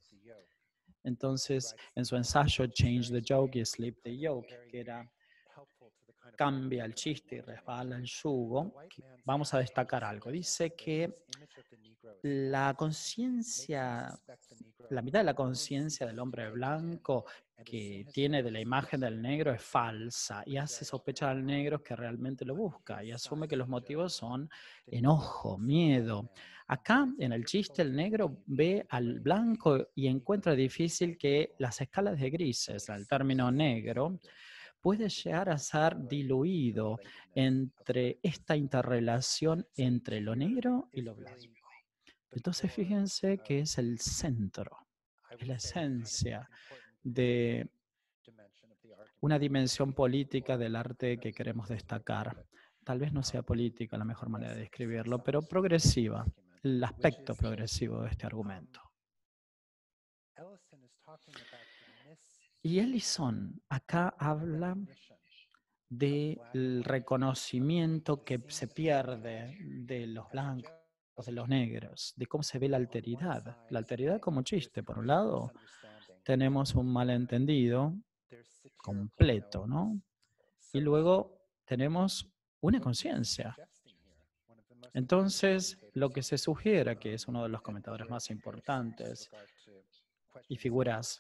Entonces, en su ensayo Change the Joke y Sleep the Yoke, que era cambia el chiste y resbala el yugo, vamos a destacar algo. Dice que la conciencia, la mitad de la conciencia del hombre blanco que tiene de la imagen del negro es falsa y hace sospechar al negro que realmente lo busca y asume que los motivos son enojo, miedo. Acá en el chiste el negro ve al blanco y encuentra difícil que las escalas de grises, el término negro, puede llegar a ser diluido entre esta interrelación entre lo negro y lo blanco. Entonces fíjense que es el centro, es la esencia de una dimensión política del arte que queremos destacar. Tal vez no sea política la mejor manera de describirlo, pero progresiva, el aspecto progresivo de este argumento. Y Ellison acá habla del reconocimiento que se pierde de los blancos, de los negros, de cómo se ve la alteridad. La alteridad como chiste, por un lado, tenemos un malentendido completo, ¿no? Y luego tenemos una conciencia. Entonces, lo que se sugiere, que es uno de los comentadores más importantes y figuras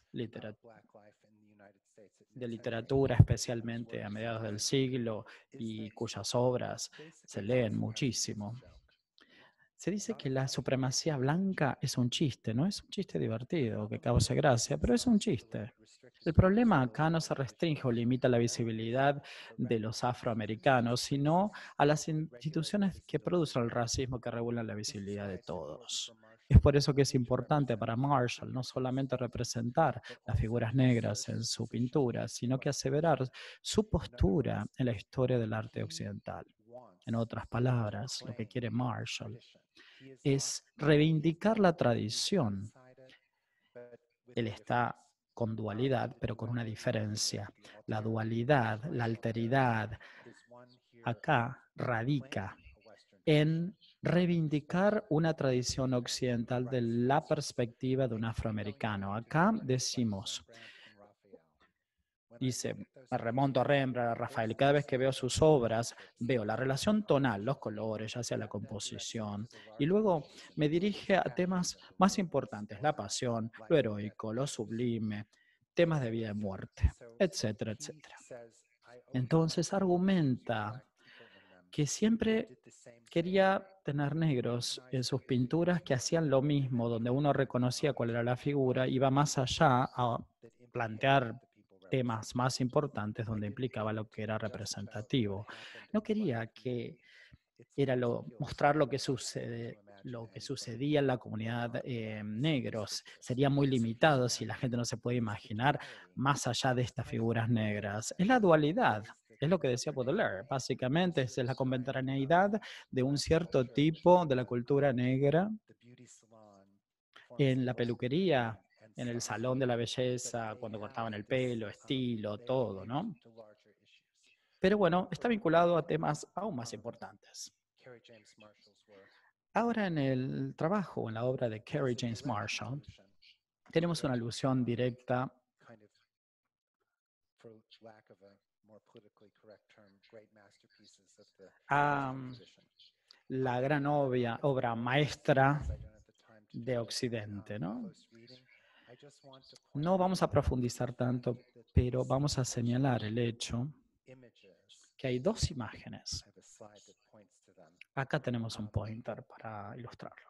de literatura, especialmente a mediados del siglo, y cuyas obras se leen muchísimo, se dice que la supremacía blanca es un chiste, no es un chiste divertido que cause gracia, pero es un chiste. El problema acá no se restringe o limita la visibilidad de los afroamericanos, sino a las instituciones que producen el racismo que regulan la visibilidad de todos. Es por eso que es importante para Marshall no solamente representar las figuras negras en su pintura, sino que aseverar su postura en la historia del arte occidental. En otras palabras, lo que quiere Marshall es reivindicar la tradición. Él está con dualidad, pero con una diferencia. La dualidad, la alteridad, acá radica en reivindicar una tradición occidental de la perspectiva de un afroamericano. Acá decimos, dice, me remonto a Rembrandt, a Rafael, y cada vez que veo sus obras, veo la relación tonal, los colores, ya sea la composición, y luego me dirige a temas más importantes, la pasión, lo heroico, lo sublime, temas de vida y muerte, etcétera, etcétera. Entonces argumenta que siempre quería tener negros en sus pinturas que hacían lo mismo, donde uno reconocía cuál era la figura, iba más allá a plantear temas más importantes donde implicaba lo que era representativo. No quería que mostrar lo que sucedía en la comunidad negros. Sería muy limitado si la gente no se puede imaginar más allá de estas figuras negras. Es la dualidad. Es lo que decía Baudelaire. Básicamente es la contemporaneidad de un cierto tipo de la cultura negra en la peluquería, en el salón de la belleza, cuando cortaban el pelo, estilo, todo, ¿no? Pero bueno, está vinculado a temas aún más importantes. Ahora en el trabajo, en la obra de Kerry James Marshall, tenemos una alusión directa a la gran obra maestra de Occidente, ¿no? No vamos a profundizar tanto, pero vamos a señalar el hecho que hay dos imágenes. Acá tenemos un pointer para ilustrarlo.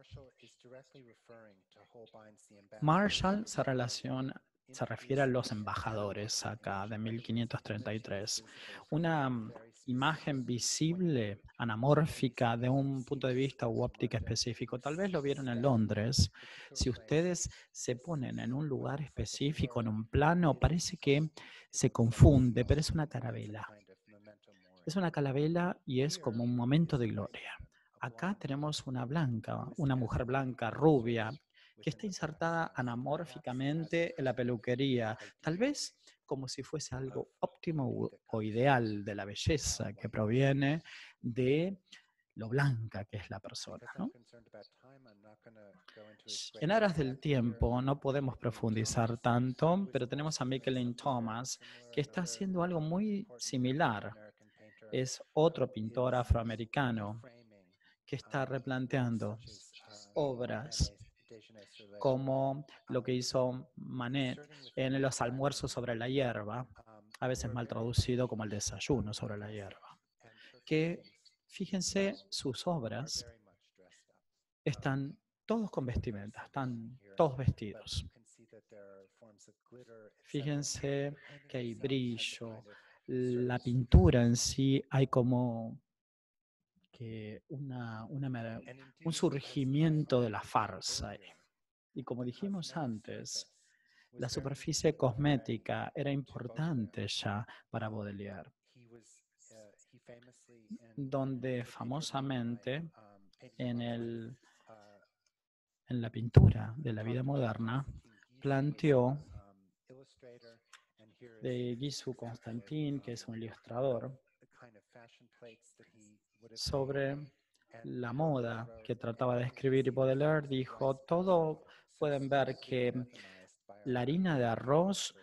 Marshall se refiere a los embajadores acá de 1533. Una imagen visible, anamórfica, de un punto de vista u óptica específico. Tal vez lo vieron en Londres. Si ustedes se ponen en un lugar específico, en un plano, parece que se confunde, pero es una carabela. Es una carabela y es como un momento de gloria. Acá tenemos una mujer blanca, rubia, que está insertada anamórficamente en la peluquería, tal vez como si fuese algo óptimo o ideal de la belleza que proviene de lo blanca que es la persona, ¿no? En aras del tiempo no podemos profundizar tanto, pero tenemos a Michelin Thomas que está haciendo algo muy similar. es otro pintor afroamericano que está replanteando obras como lo que hizo Manet en los almuerzos sobre la hierba, a veces mal traducido como el desayuno sobre la hierba, que fíjense sus obras están todos con vestimenta, están todos vestidos. Fíjense que hay brillo, la pintura en sí, hay como que un surgimiento de la farsa. Y como dijimos antes, la superficie cosmética era importante ya para Baudelaire, donde famosamente en la pintura de la vida moderna planteó de Guizou Constantin, que es un ilustrador, sobre la moda que trataba de escribir, y Baudelaire dijo, todo pueden ver que la harina de arroz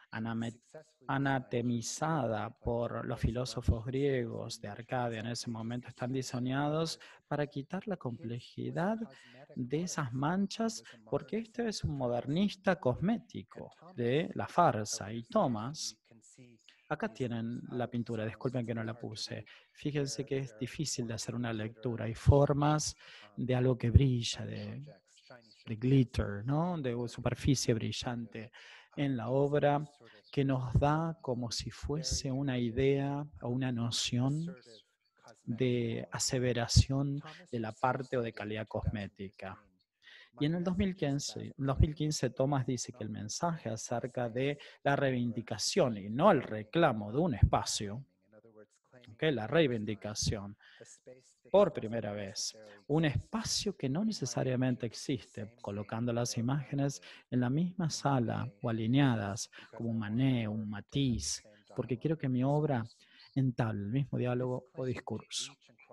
anatemizada por los filósofos griegos de Arcadia en ese momento están diseñados para quitar la complejidad de esas manchas, porque este es un modernista cosmético de la farsa. Y Thomas, acá tienen la pintura, disculpen que no la puse. Fíjense que es difícil de hacer una lectura. Hay formas de algo que brilla, de glitter, ¿no? De superficie brillante en la obra que nos da como si fuese una idea o una noción de aseveración de la parte o de calidad cosmética. Y en el 2015, Thomas dice que el mensaje acerca de la reivindicación y no el reclamo de un espacio, la reivindicación, por primera vez, un espacio que no necesariamente existe, colocando las imágenes en la misma sala o alineadas como un Manet, un Matisse, porque quiero que mi obra entable el mismo diálogo o discurso.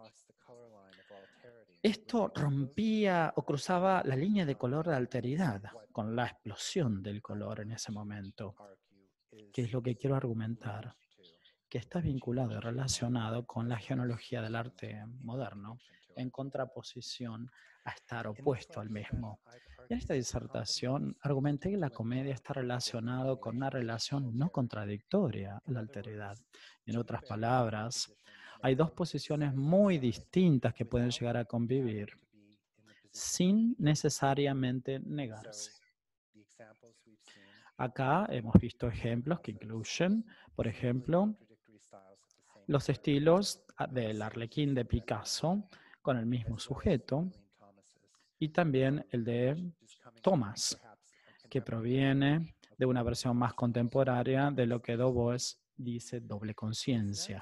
Esto rompía o cruzaba la línea de color de alteridad con la explosión del color en ese momento, que es lo que quiero argumentar, que está vinculado y relacionado con la genealogía del arte moderno, en contraposición a estar opuesto al mismo. Y en esta disertación argumenté que la comedia está relacionada con una relación no contradictoria a la alteridad. En otras palabras, hay dos posiciones muy distintas que pueden llegar a convivir sin necesariamente negarse. Acá hemos visto ejemplos que incluyen, por ejemplo, los estilos del Arlequín de Picasso con el mismo sujeto y también el de Thomas, que proviene de una versión más contemporánea de lo que Dubois dice doble conciencia.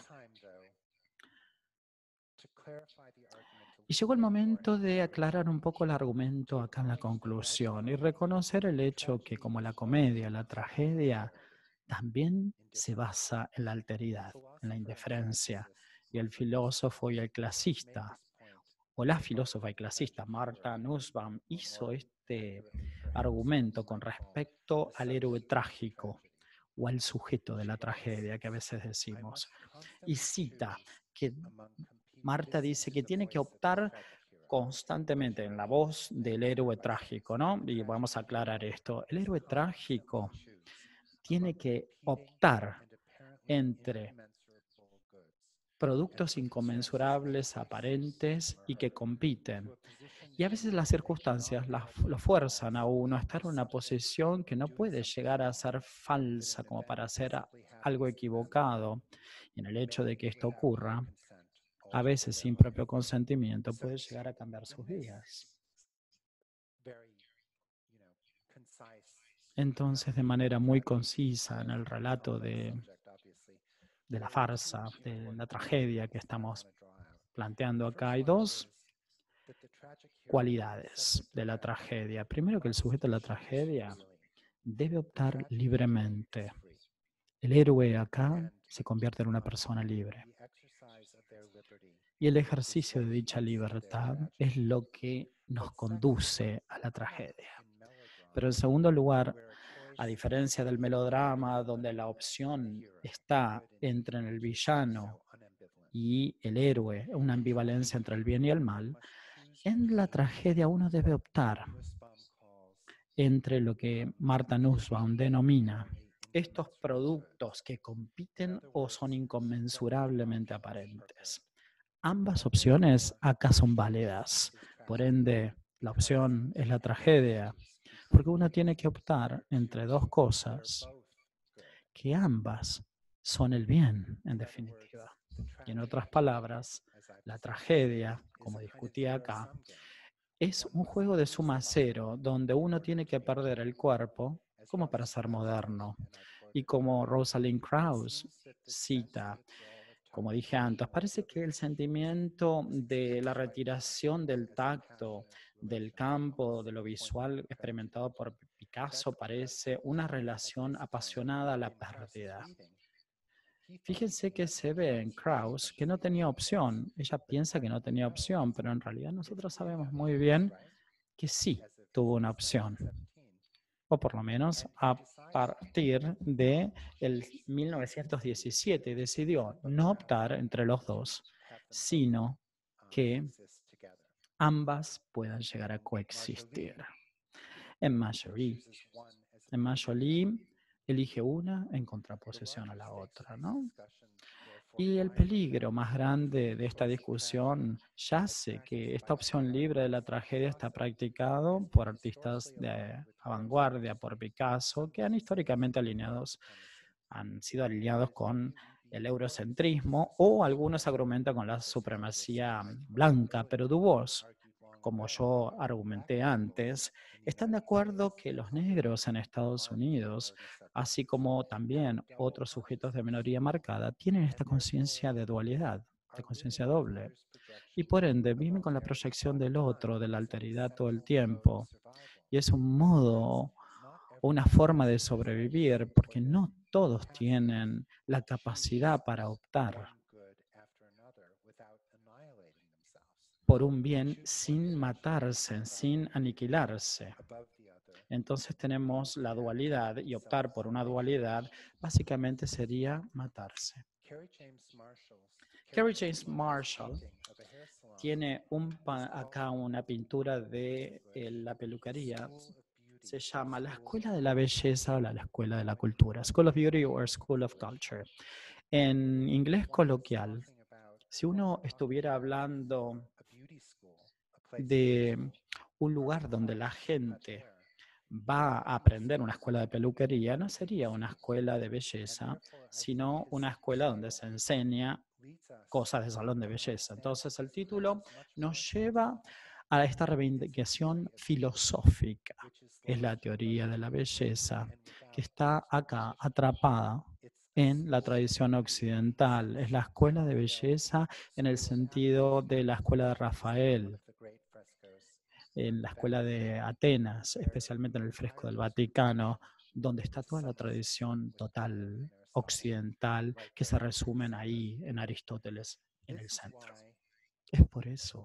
Y llegó el momento de aclarar un poco el argumento acá en la conclusión y reconocer el hecho que como la comedia, la tragedia, también se basa en la alteridad, en la indiferencia. Y el filósofo y el clasista, o la filósofa y clasista Martha Nussbaum, hizo este argumento con respecto al héroe trágico o al sujeto de la tragedia que a veces decimos. Y cita que Marta dice que tiene que optar constantemente en la voz del héroe trágico, ¿no? Y vamos a aclarar esto. El héroe trágico tiene que optar entre productos inconmensurables, aparentes y que compiten. Y a veces las circunstancias lo fuerzan a uno a estar en una posición que no puede llegar a ser falsa como para hacer algo equivocado. Y en el hecho de que esto ocurra, a veces sin propio consentimiento, puede llegar a cambiar sus vidas. Entonces, de manera muy concisa en el relato de la farsa, de la tragedia que estamos planteando acá, hay dos cualidades de la tragedia. Primero, que el sujeto de la tragedia debe optar libremente. El héroe acá se convierte en una persona libre. Y el ejercicio de dicha libertad es lo que nos conduce a la tragedia. Pero en segundo lugar, a diferencia del melodrama, donde la opción está entre el villano y el héroe, una ambivalencia entre el bien y el mal, en la tragedia uno debe optar entre lo que Martha Nussbaum denomina estos productos que compiten o son inconmensurablemente aparentes. Ambas opciones acá son válidas, por ende la opción es la tragedia, porque uno tiene que optar entre dos cosas que ambas son el bien, en definitiva. Y en otras palabras, la tragedia, como discutía acá, es un juego de suma cero, donde uno tiene que perder el cuerpo como para ser moderno. Y como Rosalind Krauss cita, como dije antes, parece que el sentimiento de la retiración del tacto, del campo, de lo visual experimentado por Picasso parece una relación apasionada a la pérdida. Fíjense que se ve en Krauss que no tenía opción. Ella piensa que no tenía opción, pero en realidad nosotros sabemos muy bien que sí tuvo una opción, o por lo menos a partir de el 1917 decidió no optar entre los dos, sino que ambas puedan llegar a coexistir. En Marjorie elige una en contraposición a la otra, ¿no? Y el peligro más grande de esta discusión yace que esta opción libre de la tragedia está practicado por artistas de vanguardia, por Picasso, que han históricamente han sido alineados con el eurocentrismo, o algunos argumentan con la supremacía blanca, pero Dubos, como yo argumenté antes, están de acuerdo que los negros en Estados Unidos, así como también otros sujetos de minoría marcada, tienen esta conciencia de dualidad, de conciencia doble, y por ende viven con la proyección del otro, de la alteridad todo el tiempo, y es un modo o una forma de sobrevivir, porque no todos tienen la capacidad para optar por un bien sin matarse, sin aniquilarse. Entonces tenemos la dualidad, y optar por una dualidad básicamente sería matarse. Kerry James Marshall tiene acá una pintura de la peluquería. Se llama la Escuela de la Belleza o la Escuela de la Cultura, School of Beauty or School of Culture. En inglés coloquial, si uno estuviera hablando de un lugar donde la gente va a aprender una escuela de peluquería, no sería una escuela de belleza, sino una escuela donde se enseña cosas de salón de belleza. Entonces el título nos lleva a esta reivindicación filosófica. Es la teoría de la belleza que está acá atrapada en la tradición occidental. Es la escuela de belleza en el sentido de la escuela de Rafael, en la escuela de Atenas, especialmente en el fresco del Vaticano, donde está toda la tradición total occidental que se resumen ahí en Aristóteles, en el centro. Es por eso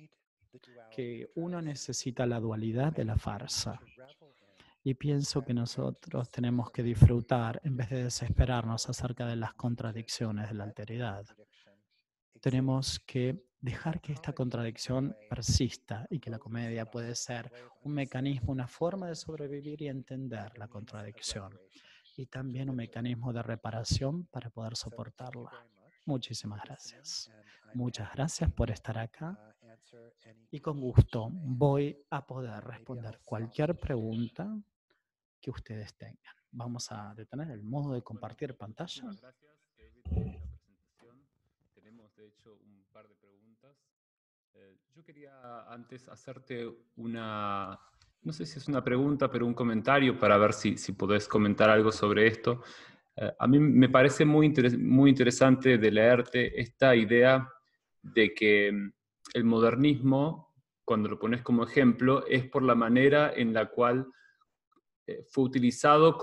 que uno necesita la dualidad de la farsa. Y pienso que nosotros tenemos que disfrutar en vez de desesperarnos acerca de las contradicciones de la alteridad. Tenemos que dejar que esta contradicción persista, y que la comedia puede ser un mecanismo, una forma de sobrevivir y entender la contradicción, y también un mecanismo de reparación para poder soportarla. Muchísimas gracias. Muchas gracias por estar acá, y con gusto voy a poder responder cualquier pregunta que ustedes tengan. Vamos a detener el modo de compartir pantalla. Muchísimas gracias, David, por esta presentación. Tenemos, de hecho, un par de preguntas. Yo quería antes hacerte una, no sé si es una pregunta, pero un comentario para ver si podés comentar algo sobre esto. A mí me parece muy interesante de leerte esta idea de que el modernismo, cuando lo pones como ejemplo, es por la manera en la cual fue utilizado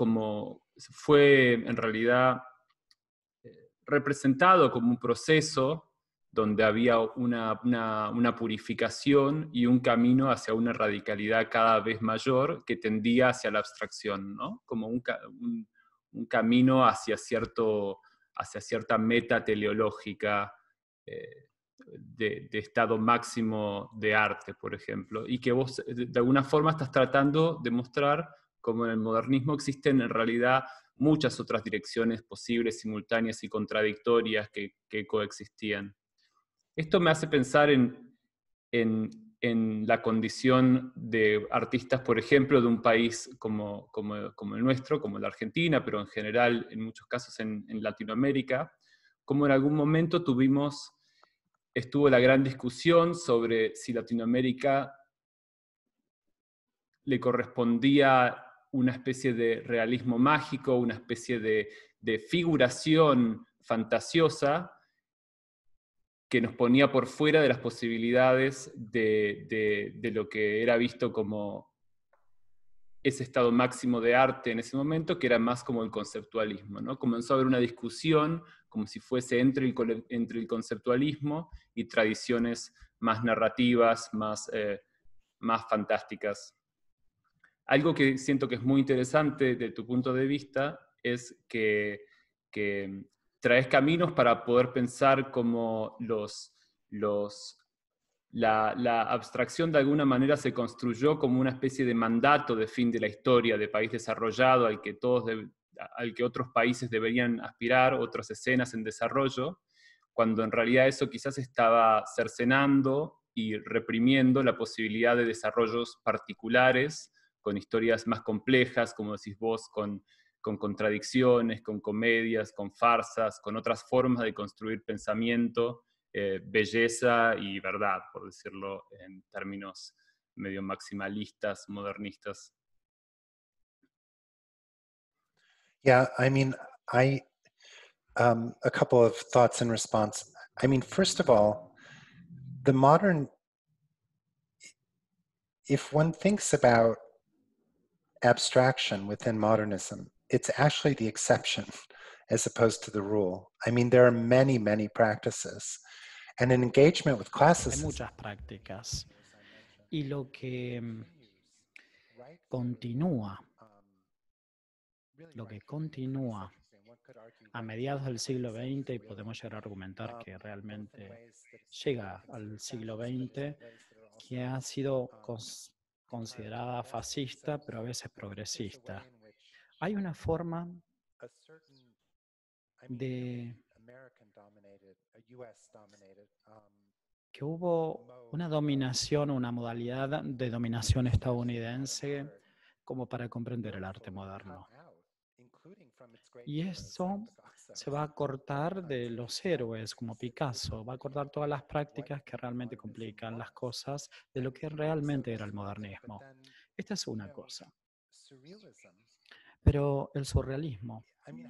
fue en realidad representado como un proceso donde había una purificación y un camino hacia una radicalidad cada vez mayor que tendía hacia la abstracción, ¿no? Como un camino hacia cierta meta teleológica de estado máximo de arte, por ejemplo, y que vos de alguna forma estás tratando de mostrar cómo en el modernismo existen en realidad muchas otras direcciones posibles, simultáneas y contradictorias que coexistían. Esto me hace pensar en la condición de artistas, por ejemplo, de un país como el nuestro, como la Argentina, pero en general, en muchos casos en Latinoamérica, como en algún momento estuvo la gran discusión sobre si Latinoamérica le correspondía una especie de realismo mágico, una especie de figuración fantasiosa que nos ponía por fuera de las posibilidades de lo que era visto como ese estado máximo de arte en ese momento, que era más como el conceptualismo, ¿no? Comenzó a haber una discusión como si fuese entre el conceptualismo y tradiciones más narrativas, más fantásticas. Algo que siento que es muy interesante de tu punto de vista es que traes caminos para poder pensar cómo la abstracción de alguna manera se construyó como una especie de mandato de fin de la historia, de país desarrollado al que otros países deberían aspirar, otras escenas en desarrollo, cuando en realidad eso quizás estaba cercenando y reprimiendo la posibilidad de desarrollos particulares, con historias más complejas, como decís vos, con contradicciones, con comedias, con farsas, con otras formas de construir pensamiento, belleza y verdad, por decirlo en términos medio maximalistas, modernistas. Yeah, I mean, a couple of thoughts in response. I mean, first of all, if one thinks about abstraction within modernism, it's actually the exception as opposed to the rule. I mean, there are many, many practices. And an engagement with classicism. Hay muchas prácticas. Y lo que continúa a mediados del siglo XX, y podemos llegar a argumentar que realmente llega al siglo XX, que ha sido considerada fascista, pero a veces progresista. Hay una forma de que hubo una dominación, una modalidad de dominación estadounidense como para comprender el arte moderno. Y eso se va a cortar de los héroes como Picasso, va a cortar todas las prácticas que realmente complican las cosas de lo que realmente era el modernismo. Esta es una cosa. Pero el surrealismo.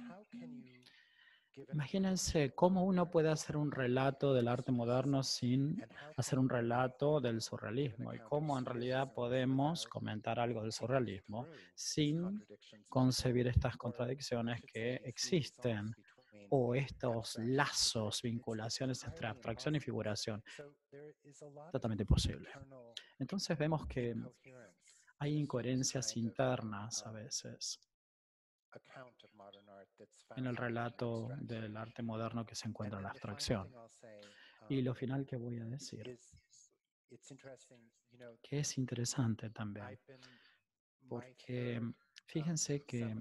Imagínense cómo uno puede hacer un relato del arte moderno sin hacer un relato del surrealismo y cómo en realidad podemos comentar algo del surrealismo sin concebir estas contradicciones que existen o estos lazos, vinculaciones entre abstracción y figuración. Totalmente imposible. Entonces vemos que hay incoherencias internas a veces en el relato del arte moderno que se encuentra en la abstracción. Y lo final que voy a decir, que es interesante también, porque fíjense que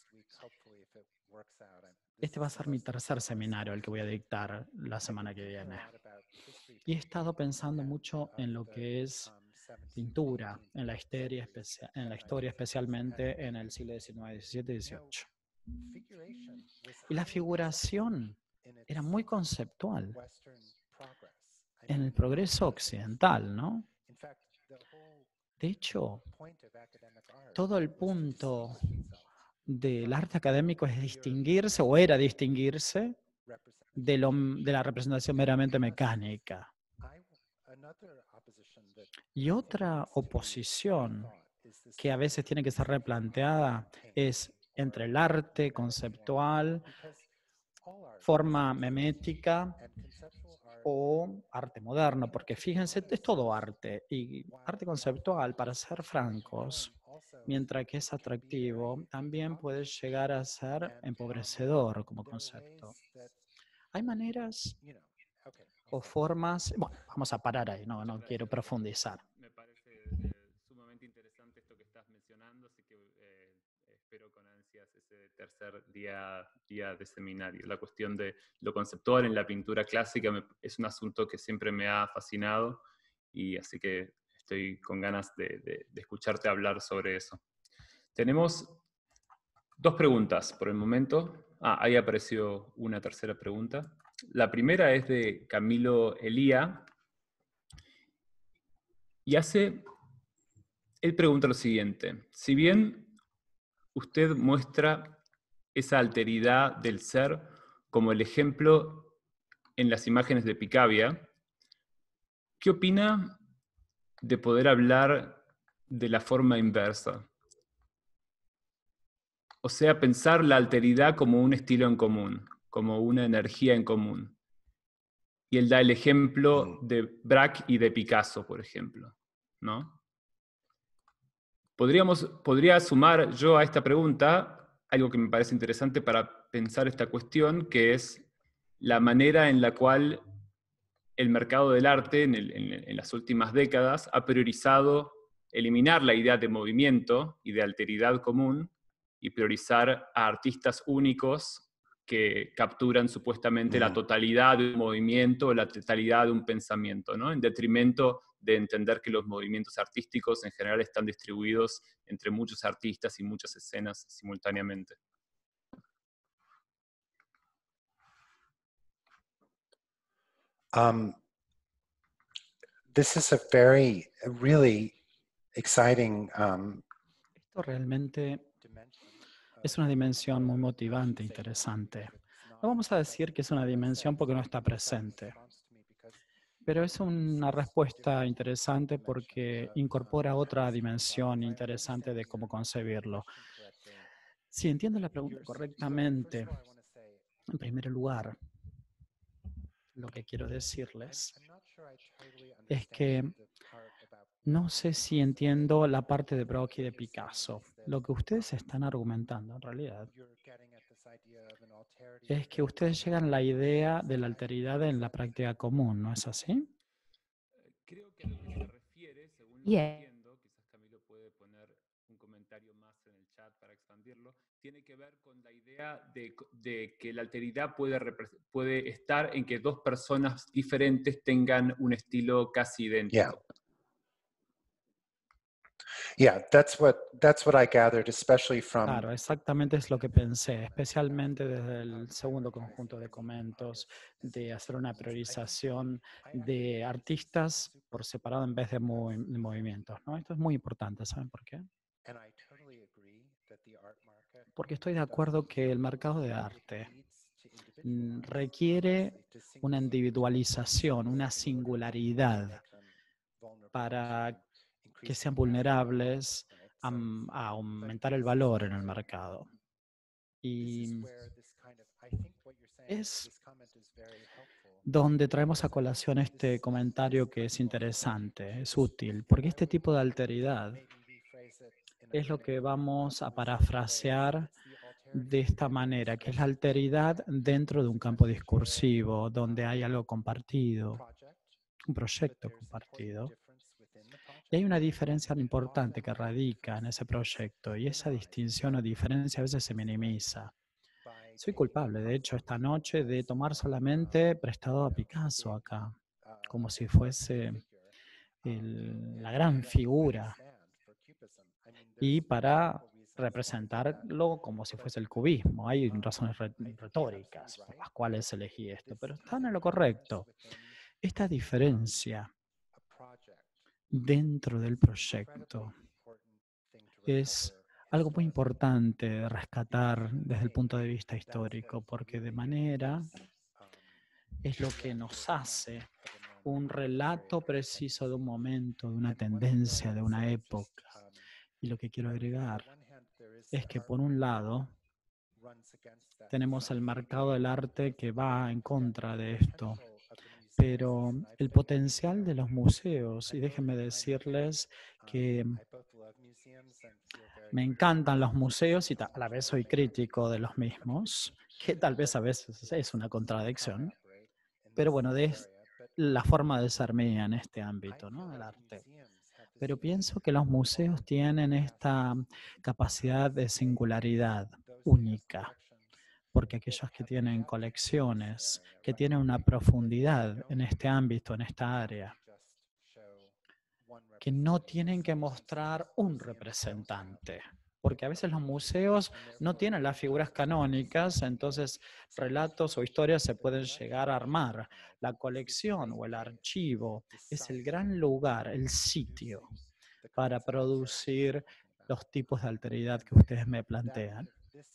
este va a ser mi tercer seminario, el que voy a dictar la semana que viene. Y he estado pensando mucho en lo que es pintura, en la historia especialmente en el siglo XIX, XVII y XVIII. Y la figuración era muy conceptual en el progreso occidental, ¿no? De hecho, todo el punto del arte académico es distinguirse, o era distinguirse, de la representación meramente mecánica. Y otra oposición que a veces tiene que ser replanteada es entre el arte conceptual, forma memética o arte moderno, porque fíjense, es todo arte, y arte conceptual, para ser francos, mientras que es atractivo, también puede llegar a ser empobrecedor como concepto. Hay maneras o formas. Bueno, vamos a parar ahí, no quiero profundizar. Me parece sumamente interesante esto que estás mencionando, así que espero con ansias ese tercer día de seminario. La cuestión de lo conceptual en la pintura clásica es un asunto que siempre me ha fascinado, y así que estoy con ganas de escucharte hablar sobre eso. Tenemos 2 preguntas por el momento. Ahí apareció una tercera pregunta. La primera es de Camilo Elía, y él pregunta lo siguiente: si bien usted muestra esa alteridad del ser como el ejemplo en las imágenes de Picabia, ¿qué opina de poder hablar de la forma inversa? O sea, pensar la alteridad como un estilo en común, como una energía en común. Y él da el ejemplo de Braque y de Picasso, por ejemplo, ¿no? Podría sumar yo a esta pregunta algo que me parece interesante para pensar esta cuestión, que es la manera en la cual el mercado del arte en las últimas décadas ha priorizado eliminar la idea de movimiento y de alteridad común y priorizar a artistas únicos que capturan supuestamente la totalidad de un movimiento o la totalidad de un pensamiento, ¿no? En detrimento de entender que los movimientos artísticos en general están distribuidos entre muchos artistas y muchas escenas simultáneamente. This is a really exciting Esto realmente es una dimensión muy motivante, interesante. No vamos a decir que es una dimensión porque no está presente, pero es una respuesta interesante porque incorpora otra dimensión interesante de cómo concebirlo. Si entiendo la pregunta correctamente, en primer lugar, lo que quiero decirles es que no sé si entiendo la parte de Braque y de Picasso. Lo que ustedes están argumentando, en realidad, es que ustedes llegan a la idea de la alteridad en la práctica común, ¿no es así? Creo que a lo que se refiere, según lo que entiendo, quizás Camilo puede poner un comentario más en el chat para expandirlo, tiene que ver con la idea de que la alteridad puede estar en que dos personas diferentes tengan un estilo casi idéntico. That's what I gathered, especially from. Claro, exactamente es lo que pensé, especialmente desde el segundo conjunto de comentos, de hacer una priorización de artistas por separado en vez de movimientos, ¿no? Esto es muy importante, ¿saben por qué? Porque estoy de acuerdo que el mercado de arte requiere una individualización, una singularidad para que sean vulnerables a aumentar el valor en el mercado. Y es donde traemos a colación este comentario que es interesante, es útil, porque este tipo de alteridad es lo que vamos a parafrasear de esta manera, que es la alteridad dentro de un campo discursivo, donde hay algo compartido, un proyecto compartido. Y hay una diferencia importante que radica en ese proyecto, y esa distinción o diferencia a veces se minimiza. Soy culpable, de hecho, esta noche de tomar solamente prestado a Picasso acá, como si fuese la gran figura, y para representarlo como si fuese el cubismo. Hay razones retóricas por las cuales elegí esto, pero están en lo correcto. Esta diferencia dentro del proyecto es algo muy importante de rescatar desde el punto de vista histórico, porque de manera es lo que nos hace un relato preciso de un momento, de una tendencia, de una época. Y lo que quiero agregar es que por un lado tenemos el mercado del arte que va en contra de esto, pero el potencial de los museos, y déjenme decirles que me encantan los museos y a la vez soy crítico de los mismos, que tal vez a veces es una contradicción, pero bueno, la forma de ser mía en este ámbito, ¿no? Del arte. Pero pienso que los museos tienen esta capacidad de singularidad única, porque aquellos que tienen colecciones, que tienen una profundidad en este ámbito, en esta área, que no tienen que mostrar un representante, porque a veces los museos no tienen las figuras canónicas, entonces relatos o historias se pueden llegar a armar. La colección o el archivo es el gran lugar, el sitio para producir los tipos de alteridad que ustedes me plantean.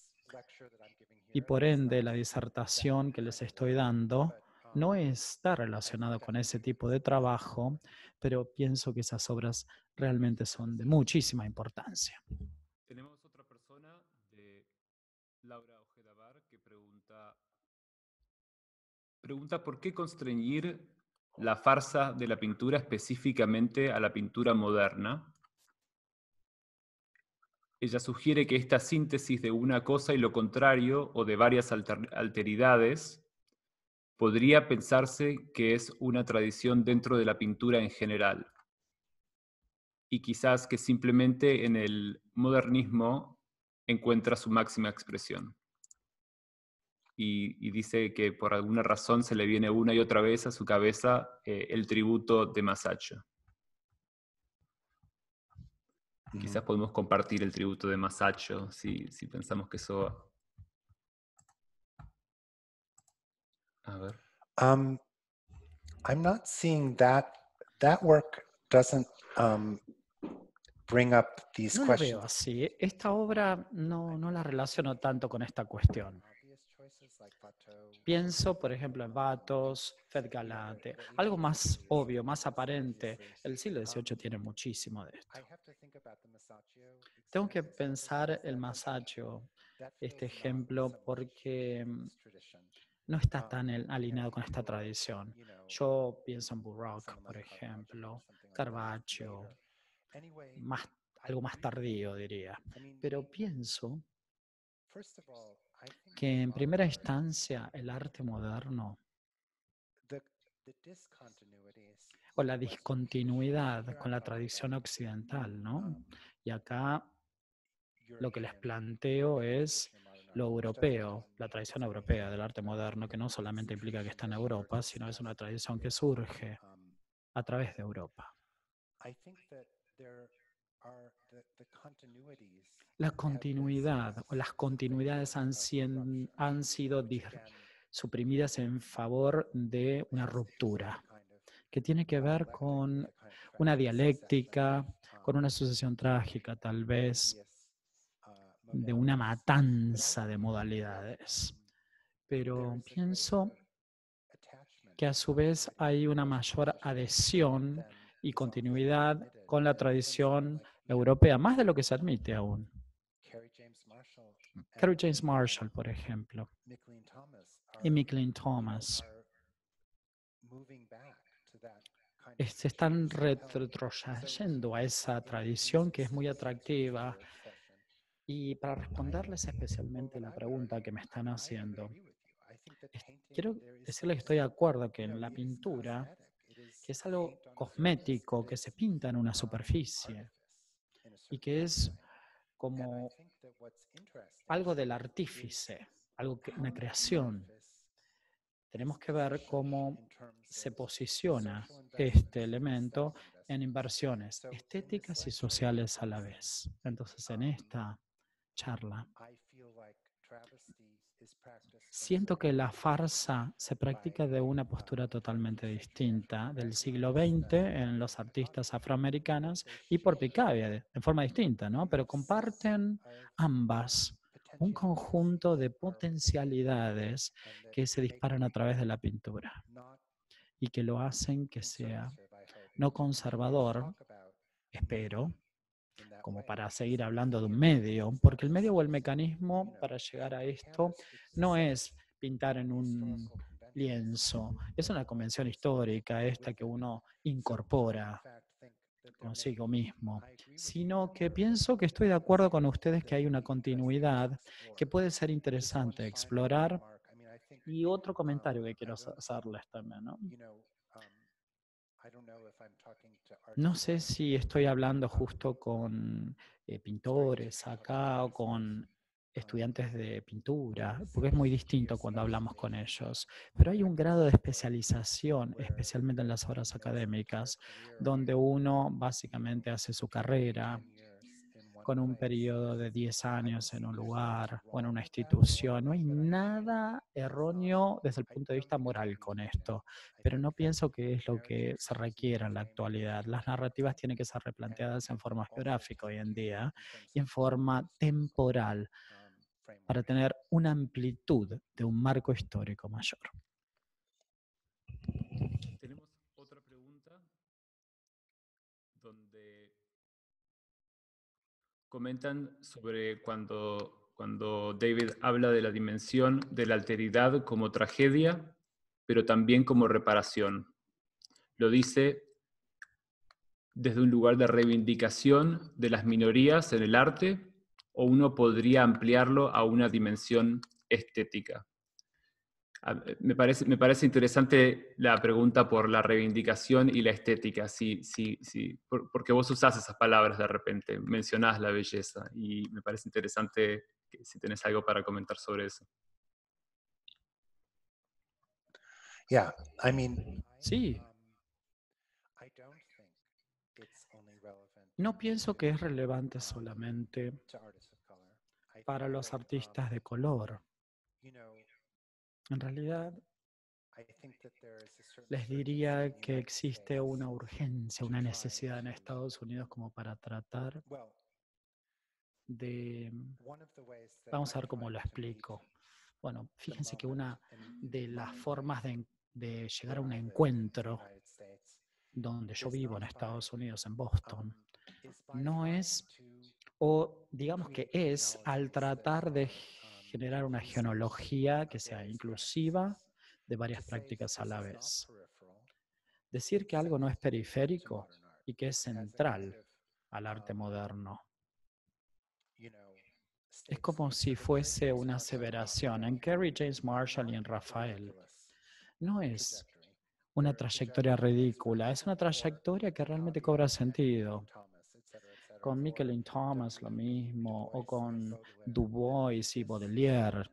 Y por ende, la disertación que les estoy dando no está relacionada con ese tipo de trabajo, pero pienso que esas obras realmente son de muchísima importancia. Tenemos otra persona, de Laura Ojeda Bar, que pregunta por qué constreñir la farsa de la pintura específicamente a la pintura moderna. Ella sugiere que esta síntesis de una cosa y lo contrario, o de varias alteridades, podría pensarse que es una tradición dentro de la pintura en general. Y quizás que simplemente en el modernismo encuentra su máxima expresión. Y dice que por alguna razón se le viene una y otra vez a su cabeza el tributo de Masaccio. Quizás podemos compartir el tributo de Masaccio si pensamos que eso... A ver. I'm not seeing that work doesn't bring up these No la questions. veo así. Esta obra no la relaciono tanto con esta cuestión. Pienso, por ejemplo, en Batos, Fed Galate, algo más obvio, más aparente. El siglo XVIII tiene muchísimo de esto. Tengo que pensar el Masaccio, este ejemplo, porque no está tan alineado con esta tradición. Yo pienso en Baroque, por ejemplo, Caravaggio, algo más tardío, diría. Pero pienso que en primera instancia el arte moderno o la discontinuidad con la tradición occidental, ¿no? Y acá lo que les planteo es lo europeo, la tradición europea del arte moderno, que no solamente implica que está en Europa, sino es una tradición que surge a través de Europa. La continuidad o las continuidades han sido suprimidas en favor de una ruptura, que tiene que ver con una dialéctica, con una sucesión trágica tal vez, de una matanza de modalidades. Pero pienso que a su vez hay una mayor adhesión y continuidad con la tradición europea, más de lo que se admite aún. Kerry James Marshall, por ejemplo, y Micklin Thomas se están retrotrayendo a esa tradición que es muy atractiva. Y para responderles especialmente la pregunta que me están haciendo, quiero decirles que estoy de acuerdo que en la pintura, que es algo cosmético, que se pinta en una superficie y que es como algo del artífice, una creación. Tenemos que ver cómo se posiciona este elemento en inversiones estéticas y sociales a la vez. Entonces, en esta charla, siento que la farsa se practica de una postura totalmente distinta del siglo XX en los artistas afroamericanos y por Picabia, en forma distinta, ¿no? Pero comparten ambas un conjunto de potencialidades que se disparan a través de la pintura y que lo hacen que sea no conservador, espero, como para seguir hablando de un medio, porque el medio o el mecanismo para llegar a esto no es pintar en un lienzo, es una convención histórica esta que uno incorpora consigo mismo, sino que pienso que estoy de acuerdo con ustedes que hay una continuidad que puede ser interesante explorar. Y otro comentario que quiero hacerles también, ¿no? No sé si estoy hablando justo con pintores acá o con estudiantes de pintura, porque es muy distinto cuando hablamos con ellos. Pero hay un grado de especialización, especialmente en las obras académicas, donde uno básicamente hace su carrera con un periodo de 10 años en un lugar o en una institución. No hay nada erróneo desde el punto de vista moral con esto, pero no pienso que es lo que se requiere en la actualidad. Las narrativas tienen que ser replanteadas en forma geográfica hoy en día y en forma temporal para tener una amplitud de un marco histórico mayor. Tenemos otra pregunta donde comentan sobre cuando David habla de la dimensión de la alteridad como tragedia, pero también como reparación. Lo dice desde un lugar de reivindicación de las minorías en el arte, o uno podría ampliarlo a una dimensión estética. Me parece interesante la pregunta por la reivindicación y la estética, porque vos usás esas palabras de repente, mencionás la belleza, y me parece interesante si tenés algo para comentar sobre eso. Yeah, I mean, Sí, no pienso que es relevante solamente para los artistas de color. En realidad, les diría que existe una urgencia, una necesidad en Estados Unidos como para tratar de... Vamos a ver cómo lo explico. Bueno, fíjense que una de las formas de llegar a un encuentro donde yo vivo en Estados Unidos, en Boston, no es, o digamos que es, al tratar de generar una genealogía que sea inclusiva de varias prácticas a la vez. Decir que algo no es periférico y que es central al arte moderno. Es como si fuese una aseveración en Kerry James Marshall y en Rafael. No es una trayectoria ridícula, es una trayectoria que realmente cobra sentido. Con Michelin Thomas lo mismo, o con Du Bois y Baudelaire.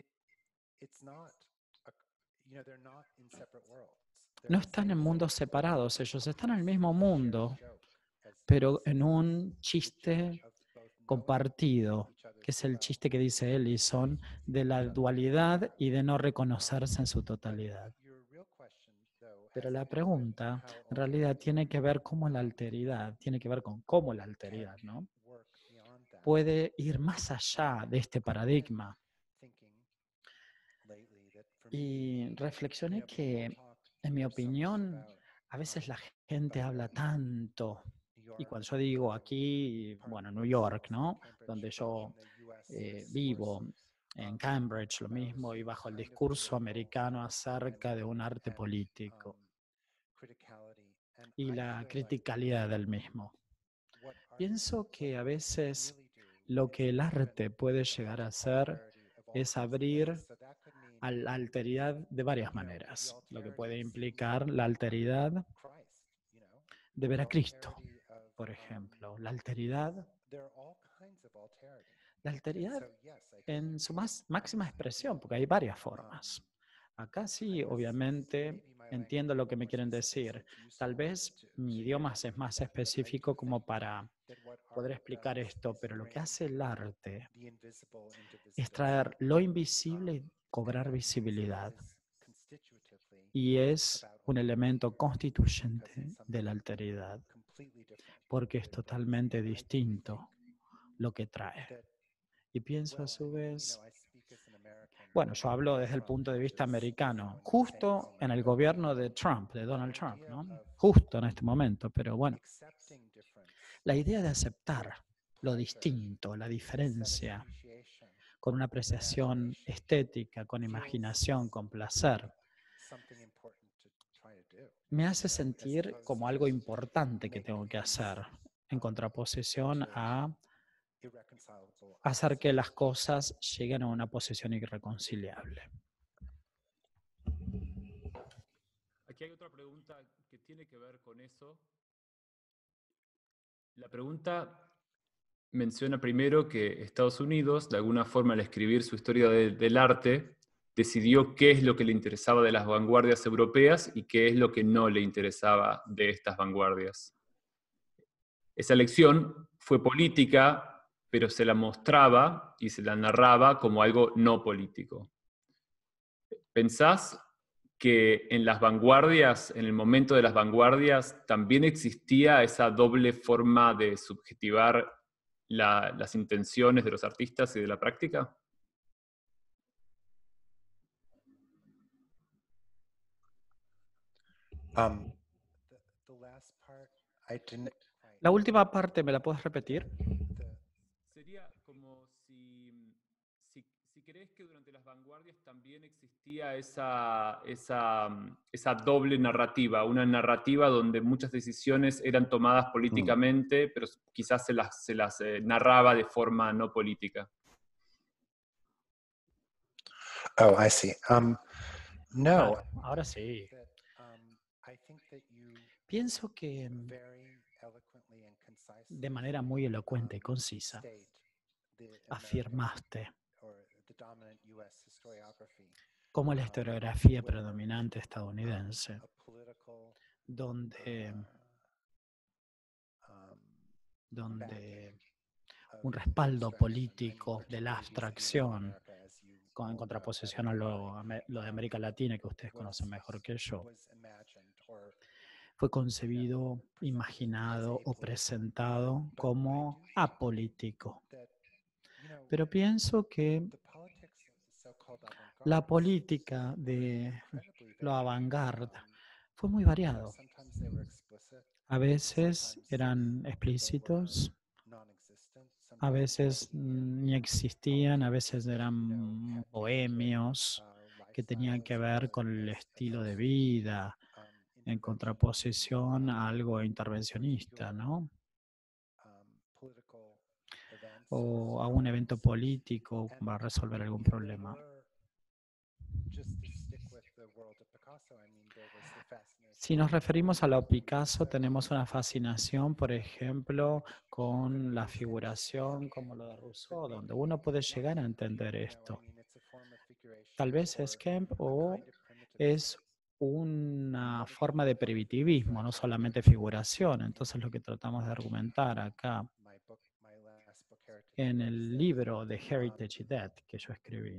No están en mundos separados, ellos están en el mismo mundo, pero en un chiste compartido, que es el chiste que dice Ellison, de la dualidad y de no reconocerse en su totalidad. Pero la pregunta en realidad tiene que ver cómo la alteridad, tiene que ver con cómo la alteridad, ¿no?, puede ir más allá de este paradigma. Y reflexioné que, en mi opinión, a veces la gente habla tanto, y cuando yo digo aquí, bueno, New York, ¿no?, donde yo vivo, en Cambridge lo mismo, y bajo el discurso americano acerca de un arte político y la criticalidad del mismo. Pienso que a veces lo que el arte puede llegar a hacer es abrir a la alteridad de varias maneras, lo que puede implicar la alteridad de ver a Cristo, por ejemplo, la alteridad en su máxima expresión, porque hay varias formas. Acá sí, obviamente, entiendo lo que me quieren decir. Tal vez mi idioma es más específico como para poder explicar esto, pero lo que hace el arte es traer lo invisible y cobrar visibilidad. Y es un elemento constituyente de la alteridad, porque es totalmente distinto lo que trae. Y pienso a su vez, bueno, yo hablo desde el punto de vista americano, justo en el gobierno de Trump, de Donald Trump, ¿no?, justo en este momento, pero bueno, la idea de aceptar lo distinto, la diferencia, con una apreciación estética, con imaginación, con placer, me hace sentir como algo importante que tengo que hacer, en contraposición a hacer que las cosas lleguen a una posición irreconciliable. Aquí hay otra pregunta que tiene que ver con eso. La pregunta menciona primero que Estados Unidos, de alguna forma al escribir su historia del arte, decidió qué es lo que le interesaba de las vanguardias europeas y qué es lo que no le interesaba de estas vanguardias. Esa elección fue política, pero se la mostraba y se la narraba como algo no político. ¿Pensás que en las vanguardias, en el momento de las vanguardias, también existía esa doble forma de subjetivar las intenciones de los artistas y de la práctica? La última parte, ¿me la puedes repetir? Sería como si crees que durante las vanguardias también existía esa doble narrativa, una narrativa donde muchas decisiones eran tomadas políticamente, pero quizás se las narraba de forma no política. Oh, I see. No. Claro, ahora sí. Pienso que de manera muy elocuente y concisa afirmaste cómo la historiografía predominante estadounidense, donde un respaldo político de la abstracción, en contraposición a lo de América Latina, que ustedes conocen mejor que yo, fue concebido, imaginado o presentado como apolítico. Pero pienso que la política de lo avant-garde fue muy variado. A veces eran explícitos, a veces ni existían, a veces eran bohemios que tenían que ver con el estilo de vida, en contraposición a algo intervencionista, ¿no? O a un evento político para resolver algún problema. Si nos referimos a lo Picasso, tenemos una fascinación, por ejemplo, con la figuración como lo de Rousseau, donde uno puede llegar a entender esto. Tal vez es Kemp o es una forma de primitivismo, no solamente figuración. Entonces lo que tratamos de argumentar acá en el libro de Heritage y Death que yo escribí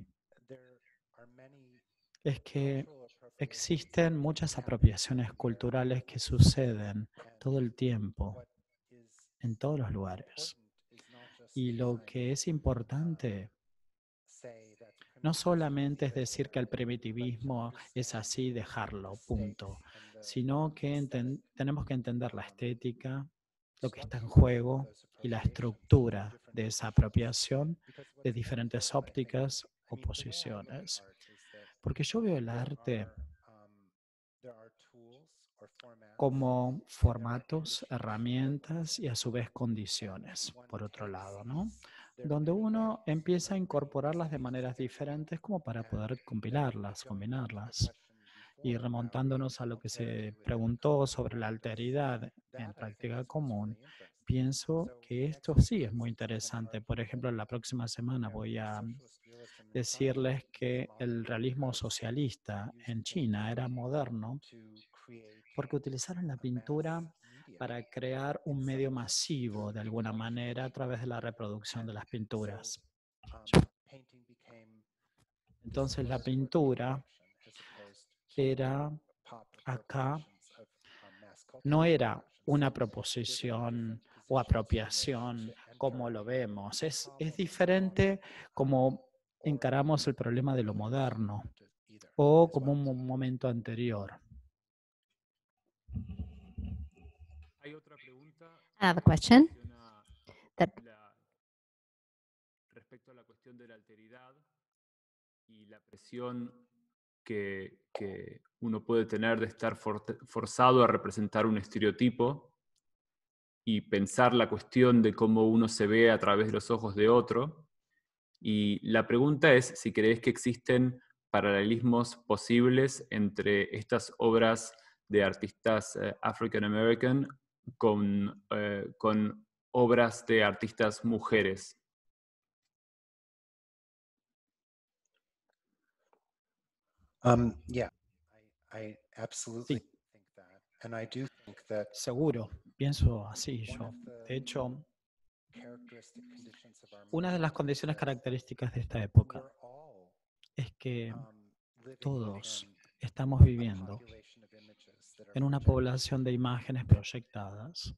es que existen muchas apropiaciones culturales que suceden todo el tiempo, en todos los lugares. Y lo que es importante no solamente es decir que el primitivismo es así, dejarlo, punto, sino que tenemos que entender la estética, lo que está en juego y la estructura de esa apropiación de diferentes ópticas o posiciones. Porque yo veo el arte como formatos, herramientas y a su vez condiciones, por otro lado, ¿no? Donde uno empieza a incorporarlas de maneras diferentes como para poder compilarlas, combinarlas. Y remontándonos a lo que se preguntó sobre la alteridad en práctica común, pienso que esto sí es muy interesante. Por ejemplo, la próxima semana voy a decirles que el realismo socialista en China era moderno porque utilizaron la pintura para crear un medio masivo de alguna manera a través de la reproducción de las pinturas. Entonces la pintura era acá, no era una proposición o apropiación como lo vemos. Es diferente como encaramos el problema de lo moderno o como un momento anterior. Hay otra pregunta. I have a question. Respecto a la cuestión de la alteridad y la presión que uno puede tener de estar forzado a representar un estereotipo y pensar la cuestión de cómo uno se ve a través de los ojos de otro. Y la pregunta es si crees que existen paralelismos posibles entre estas obras de artistas African American con obras de artistas mujeres? Yeah, I absolutely Sí, think that. And I do think that seguro, pienso así one yo. of the De hecho, characteristic conditions of our una de moment las condiciones is that características de esta época we're all es que living todos within estamos a viviendo population of images that are en una projected. población de imágenes proyectadas,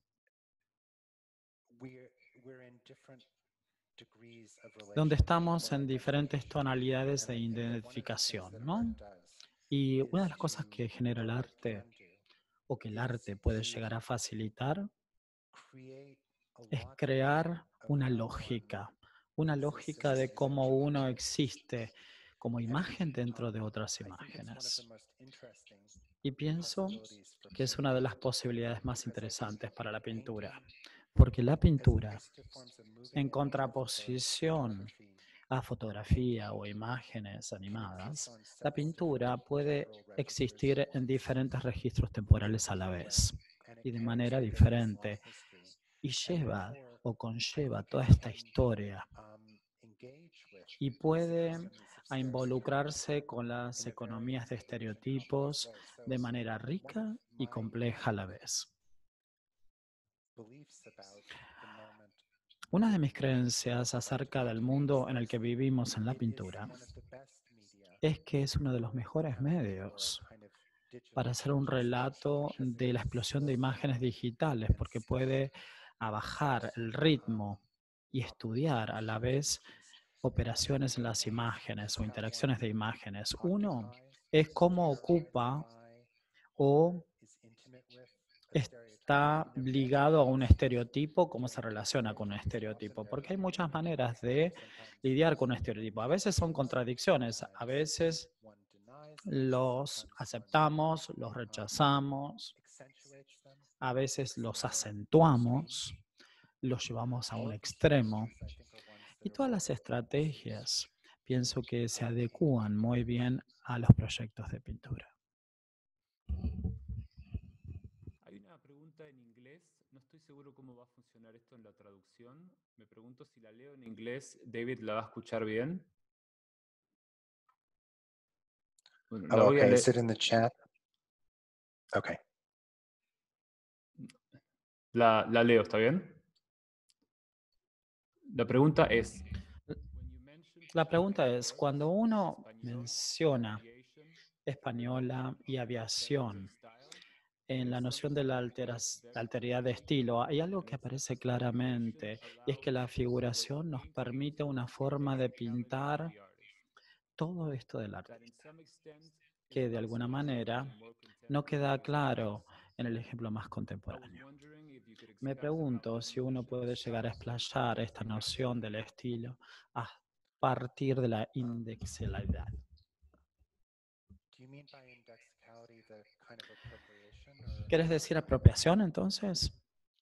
We're in different degrees of donde relationship estamos or en diferentes identification. tonalidades And de I think that one of the things identificación, that ¿no? art does Y una de is las cosas to, que genera el or arte, can do, o que el is arte puede to llegar a facilitar, create a es logic crear of how one una lógica exists de cómo uno essentially. existe como And imagen dentro de otras I think it's one of the imágenes. most interesting Y pienso possibilities for que es una de las painting posibilidades más because I think interesantes para la pintura, painting, porque la as pintura, opposed to forms of moving en images or contraposición photography, a fotografía o imágenes can exist animadas, on la several pintura different puede temporal registers existir at en once diferentes registros temporales a la in a different way. vez And it y de carries manera with it this long diferente, history. y And lleva therefore, o I conlleva think toda it esta can historia engage with y these puede economies of a stereotypes involucrarse con las in a very economías de engaging and complex estereotipos way. So de manera one of rica y my compleja a la vez. beliefs about the moment Una de in mis which creencias art acerca del takes mundo en el place, que vivimos en la it is pintura one of the best media es que es uno de los mejores for a medios kind of digital para hacer un consciousness relato because it de la is explosión de skillful imágenes digitales, and porque studied puede bajar across el ritmo y estudiar a operations la of vez images. operaciones en las It's imágenes o how interacciones one de imágenes. Uno occupies, es is cómo occupied ocupa by, or o is intimate with a stereotype. I está mean, there are many ligado a un ways estereotipo, to cómo se engage relaciona con un stereotypes, and often estereotipo, they're porque hay muchas maneras de sometimes lidiar con un estereotipo. A veces son contradicciones, a sometimes veces one denies them, los sometimes one aceptamos, los rechazamos, accentuates them. a veces los So those acentuamos, los llevamos a all un of the extremo. strategies I think are ones that Y are todas really las well suited estrategias pienso que se to adecúan painting. muy bien a los proyectos de pintura. Hay una pregunta en inglés, no estoy seguro cómo va a funcionar esto en la traducción. Me pregunto si la leo en inglés, David la va a escuchar bien. Bueno, la voy a Okay, leer. is it in the chat? Okay. La leo, ¿está bien? La pregunta es, La pregunta es, cuando uno menciona española y aviación en la noción de la alteridad de estilo, hay algo que aparece claramente y es que la figuración nos permite una forma de pintar todo esto del artista, que de alguna manera no queda claro en el ejemplo más contemporáneo. Me pregunto si uno puede llegar a explayar esta noción del estilo a partir de la indexicalidad. Do you mean by indexicality the kind of appropriation or? ¿Quieres decir apropiación entonces?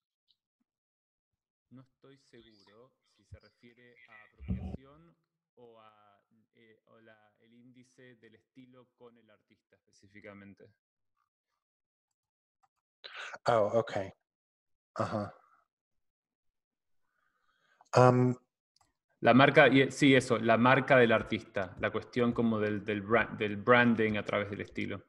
No estoy seguro si se refiere a apropiación o a el índice del estilo con el artista específicamente. Oh, okay. Uh-huh. La marca, sí, eso, la marca del artista, la cuestión como del branding a través del estilo.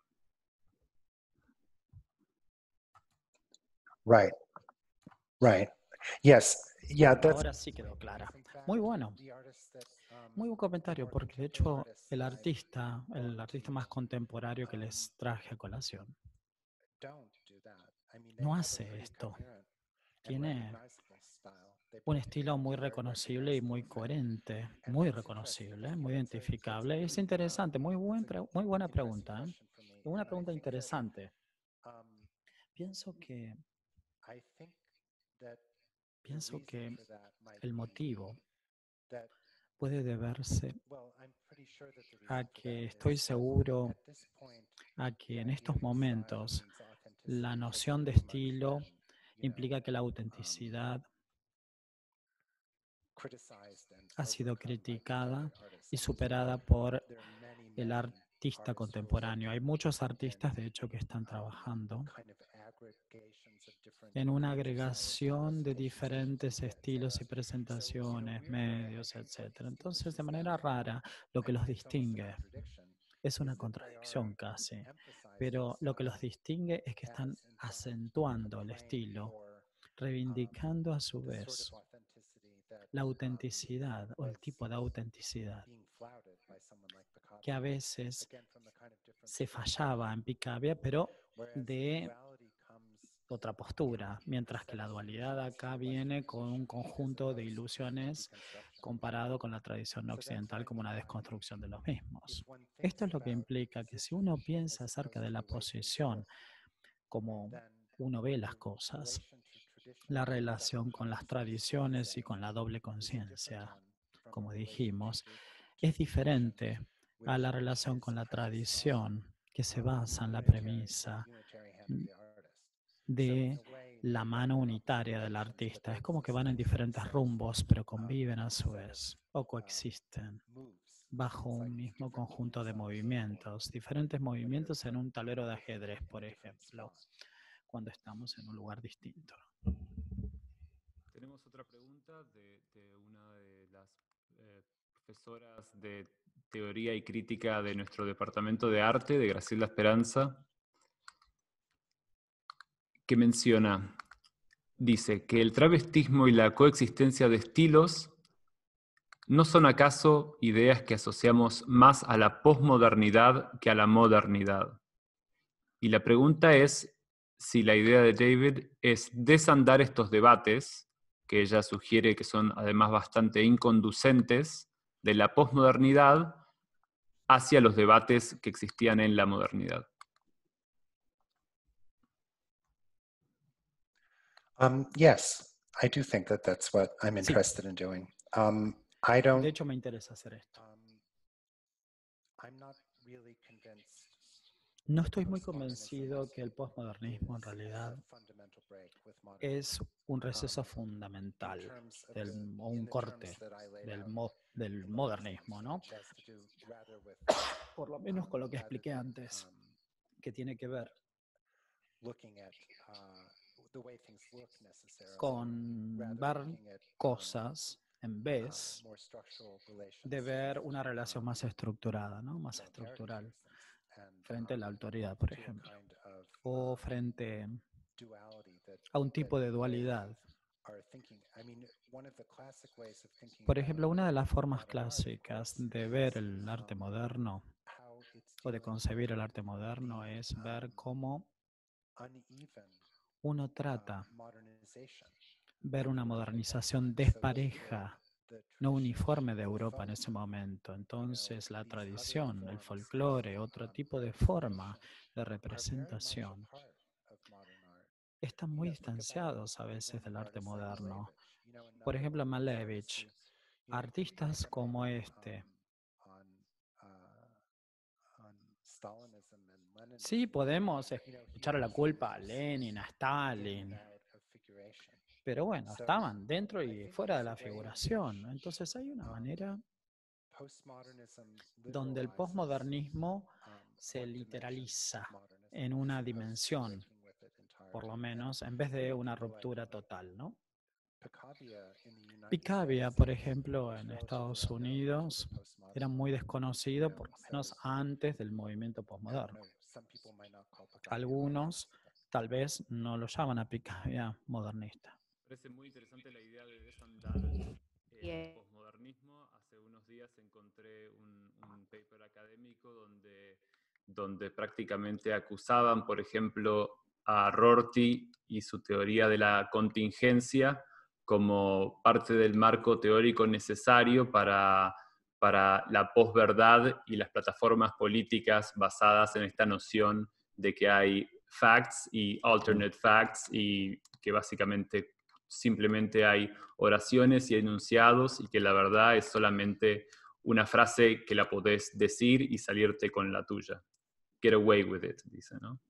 Right. Right. Yes. Yeah, that's Ahora sí quedó clara. Muy bueno. Muy buen comentario, porque de hecho el artista más contemporáneo que les traje a colación, no hace esto. Tiene un estilo muy reconocible y muy coherente, muy reconocible, muy identificable. Es interesante, muy buena pregunta. Una pregunta interesante. Pienso que el motivo puede deberse a que estoy seguro a que en estos momentos la noción de estilo implica que la autenticidad ha sido criticada y superada por el artista contemporáneo. Hay muchos artistas, de hecho, que están trabajando en una agregación de diferentes estilos y presentaciones, medios, etc. Entonces, de manera rara, lo que los distingue es una contradicción casi, pero lo que los distingue es que están acentuando el estilo, reivindicando a su vez la autenticidad o el tipo de autenticidad que a veces se fallaba en Picabia, pero de otra postura, mientras que la dualidad acá viene con un conjunto de ilusiones comparado con la tradición occidental como una desconstrucción de los mismos. Esto es lo que implica que si uno piensa acerca de la posición, como uno ve las cosas, la relación con las tradiciones y con la doble conciencia, como dijimos, es diferente a la relación con la tradición que se basa en la premisa de la mano unitaria del artista. Es como que van en diferentes rumbos, pero conviven a su vez o coexisten bajo un mismo conjunto de movimientos, diferentes movimientos en un tablero de ajedrez, por ejemplo, cuando estamos en un lugar distinto. Tenemos otra pregunta de una de las profesoras de teoría y crítica de nuestro departamento de arte, de Graciela Esperanza, que menciona, dice que el travestismo y la coexistencia de estilos ¿no son acaso ideas que asociamos más a la posmodernidad que a la modernidad? Y la pregunta es si la idea de David es desandar estos debates, que ella sugiere que son además bastante inconducentes, de la posmodernidad hacia los debates que existían en la modernidad. Yes, I do think that that's what I'm interested in doing. I don't. De hecho, me interesa hacer esto. I'm not really convinced. No estoy muy convencido que el postmodernismo en realidad es un receso fundamental o un corte del modernismo, ¿no? Por lo menos con lo que expliqué antes, que tiene que ver con ver cosas en vez de ver una relación más estructurada, ¿no? Más estructural, frente a la autoridad, por ejemplo, o frente a un tipo de dualidad. Por ejemplo, una de las formas clásicas de ver el arte moderno o de concebir el arte moderno es ver cómo uno trata ver una modernización despareja, no uniforme de Europa en ese momento. Entonces, la tradición, el folclore, otro tipo de forma de representación, están muy distanciados a veces del arte moderno. Por ejemplo, Malevich, artistas como este. Sí, podemos echarle la culpa a Lenin, a Stalin, pero bueno, estaban dentro y fuera de la figuración. Entonces hay una manera donde el posmodernismo se literaliza en una dimensión, por lo menos, en vez de una ruptura total, ¿no? Picabia, por ejemplo, en Estados Unidos, era muy desconocido, por lo menos antes del movimiento posmoderno. Algunos tal vez no lo llaman a Picabia modernista. Parece muy interesante la idea de desandar el posmodernismo. Hace unos días encontré un paper académico donde prácticamente acusaban, por ejemplo, a Rorty y su teoría de la contingencia como parte del marco teórico necesario para la posverdad y las plataformas políticas basadas en esta noción de que hay facts y alternate facts y que básicamente simplemente hay oraciones y enunciados y que la verdad es solamente una frase que la podés decir y salirte con la tuya. Get away with it, dice, ¿no?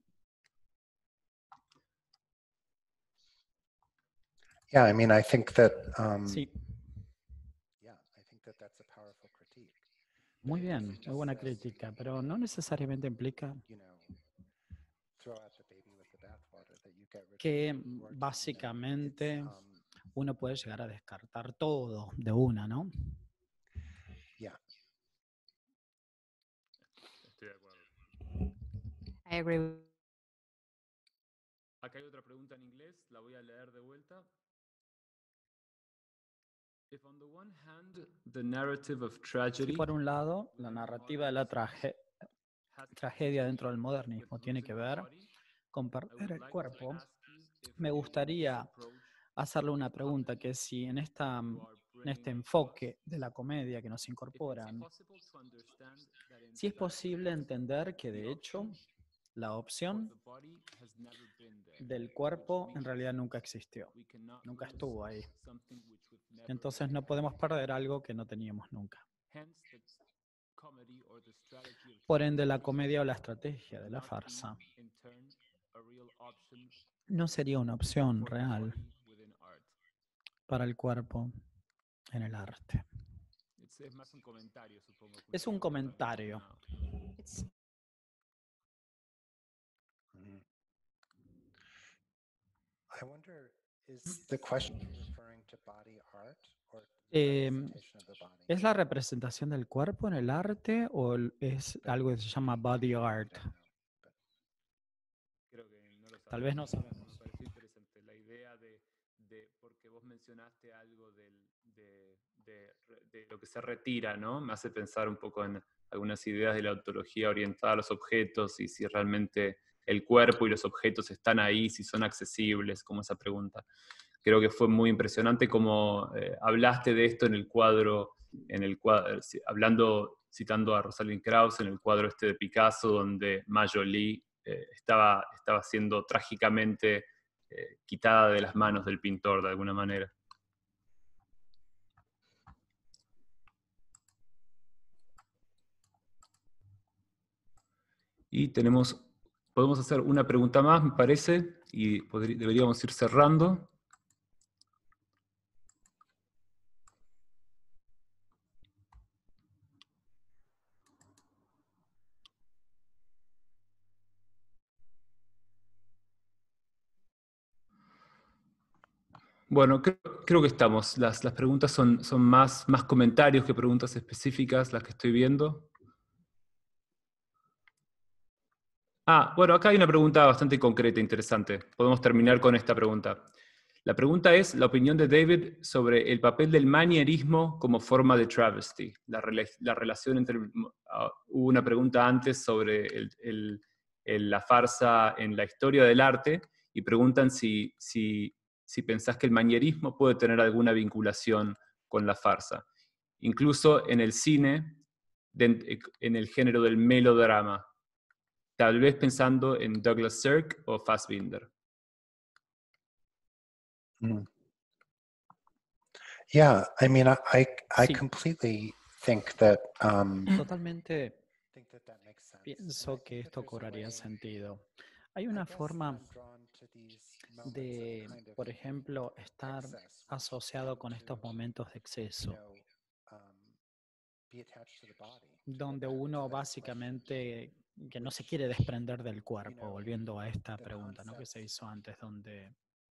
Yeah, I mean, I think that. Sí. Muy bien, muy buena crítica, pero no necesariamente implica que básicamente uno puede llegar a descartar todo de una, ¿no? Estoy de acuerdo. I agree. Acá hay otra pregunta en inglés, la voy a leer de vuelta. If on the one hand, the narrative of Si tragedy por un lado, la narrativa de la tragedia dentro del modernismo tiene que ver con perder el cuerpo, me gustaría hacerle una pregunta, que es si en este enfoque de la comedia que nos incorporan, si es posible entender que de hecho la opción del cuerpo en realidad nunca existió, nunca estuvo ahí. Entonces no podemos perder algo que no teníamos nunca. Por ende, la comedia o la estrategia de la farsa no sería una opción real para el cuerpo en el arte. Es más un comentario, supongo. Es un comentario. I wonder, is the question referring to body art or Eh, representation of the body? ¿Es la representación del cuerpo en el arte o es algo que se llama body art? Creo que no lo Tal vez no sabemos. sabemos. Me pareció interesante la idea porque vos mencionaste algo de lo que se retira, ¿no? Me hace pensar un poco en algunas ideas de la ontología orientada a los objetos y si realmente el cuerpo y los objetos están ahí, si son accesibles, como esa pregunta. Creo que fue muy impresionante como hablaste de esto en el cuadro, citando a Rosalind Krauss, en el cuadro este de Picasso, donde Majoli estaba siendo trágicamente quitada de las manos del pintor de alguna manera. Y podemos hacer una pregunta más, me parece, y deberíamos ir cerrando. Bueno, creo que estamos. Las preguntas son más comentarios que preguntas específicas, las que estoy viendo. Bueno, acá hay una pregunta bastante concreta, interesante. Podemos terminar con esta pregunta. La pregunta es la opinión de David sobre el papel del manierismo como forma de travesty. La relación entre... hubo una pregunta antes sobre la farsa en la historia del arte y preguntan si pensás que el manierismo puede tener alguna vinculación con la farsa. Incluso en el cine, en el género del melodrama. Tal vez pensando en Douglas Sirk o Fassbinder. Yeah, I mean, I Sí. completely think that Totalmente that makes sense. pienso que esto cobraría sentido. Hay una forma de, por ejemplo, estar asociado con estos momentos de exceso, donde uno básicamente que no se quiere desprender del cuerpo, volviendo a esta pregunta, ¿no?, que se hizo antes, donde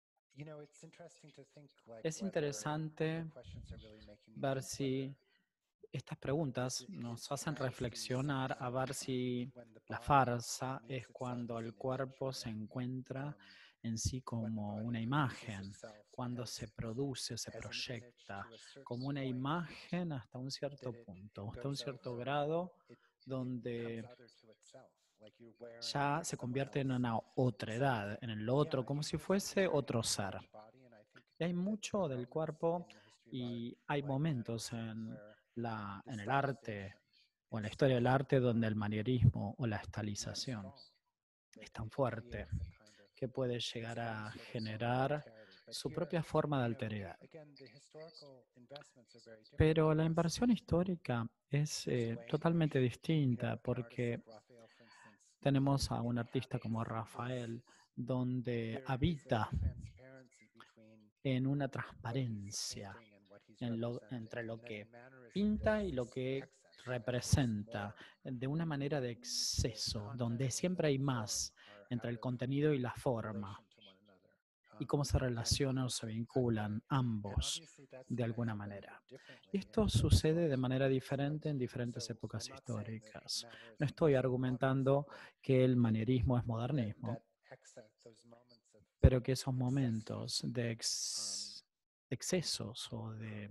es interesante ver si estas preguntas nos hacen reflexionar a ver si la farsa es cuando el cuerpo se encuentra en sí como una imagen, cuando se produce, se proyecta como una imagen hasta un cierto punto, hasta un cierto grado, donde ya se convierte en una otredad, en el otro, como si fuese otro ser. Y hay mucho del cuerpo y hay momentos en el arte o en la historia del arte donde el manierismo o la estilización es tan fuerte que puede llegar a generar su propia forma de alteridad. Pero la inversión histórica es totalmente distinta porque tenemos a un artista como Rafael, donde habita en una transparencia entre lo que pinta y lo que representa de una manera de exceso, donde siempre hay más entre el contenido y la forma, y cómo se relacionan o se vinculan ambos de alguna manera. Y esto sucede de manera diferente en diferentes épocas históricas. No estoy argumentando que el manierismo es modernismo, pero que esos momentos de excesos o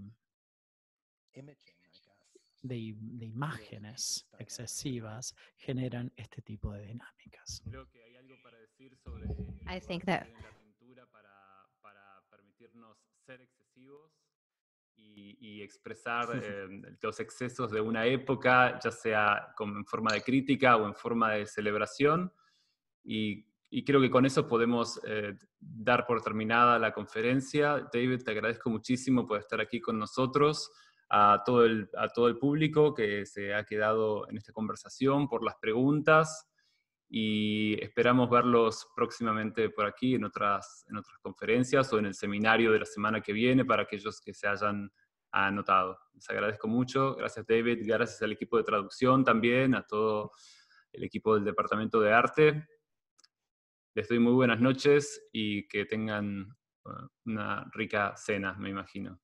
de imágenes excesivas generan este tipo de dinámicas. Creo que hay algo para decir sobre I el think lugar that que tiene la pintura para permitirnos ser excesivos y expresar los excesos de una época, ya sea en forma de crítica o en forma de celebración. Y creo que con eso podemos dar por terminada la conferencia. David, te agradezco muchísimo por estar aquí con nosotros, a todo el público que se ha quedado en esta conversación, por las preguntas, y esperamos verlos próximamente por aquí en otras conferencias o en el seminario de la semana que viene para aquellos que se hayan anotado. Les agradezco mucho. Gracias, David. Gracias al equipo de traducción también, a todo el equipo del Departamento de Arte. Les doy muy buenas noches y que tengan una rica cena, me imagino.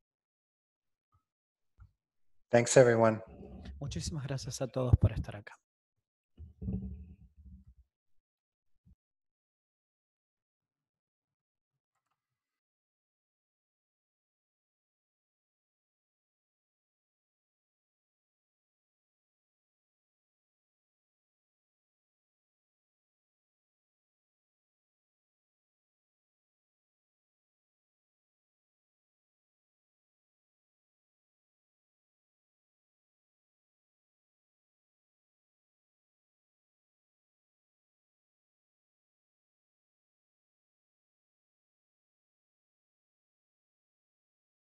Thanks, everyone. Muchísimas gracias a todos por estar acá.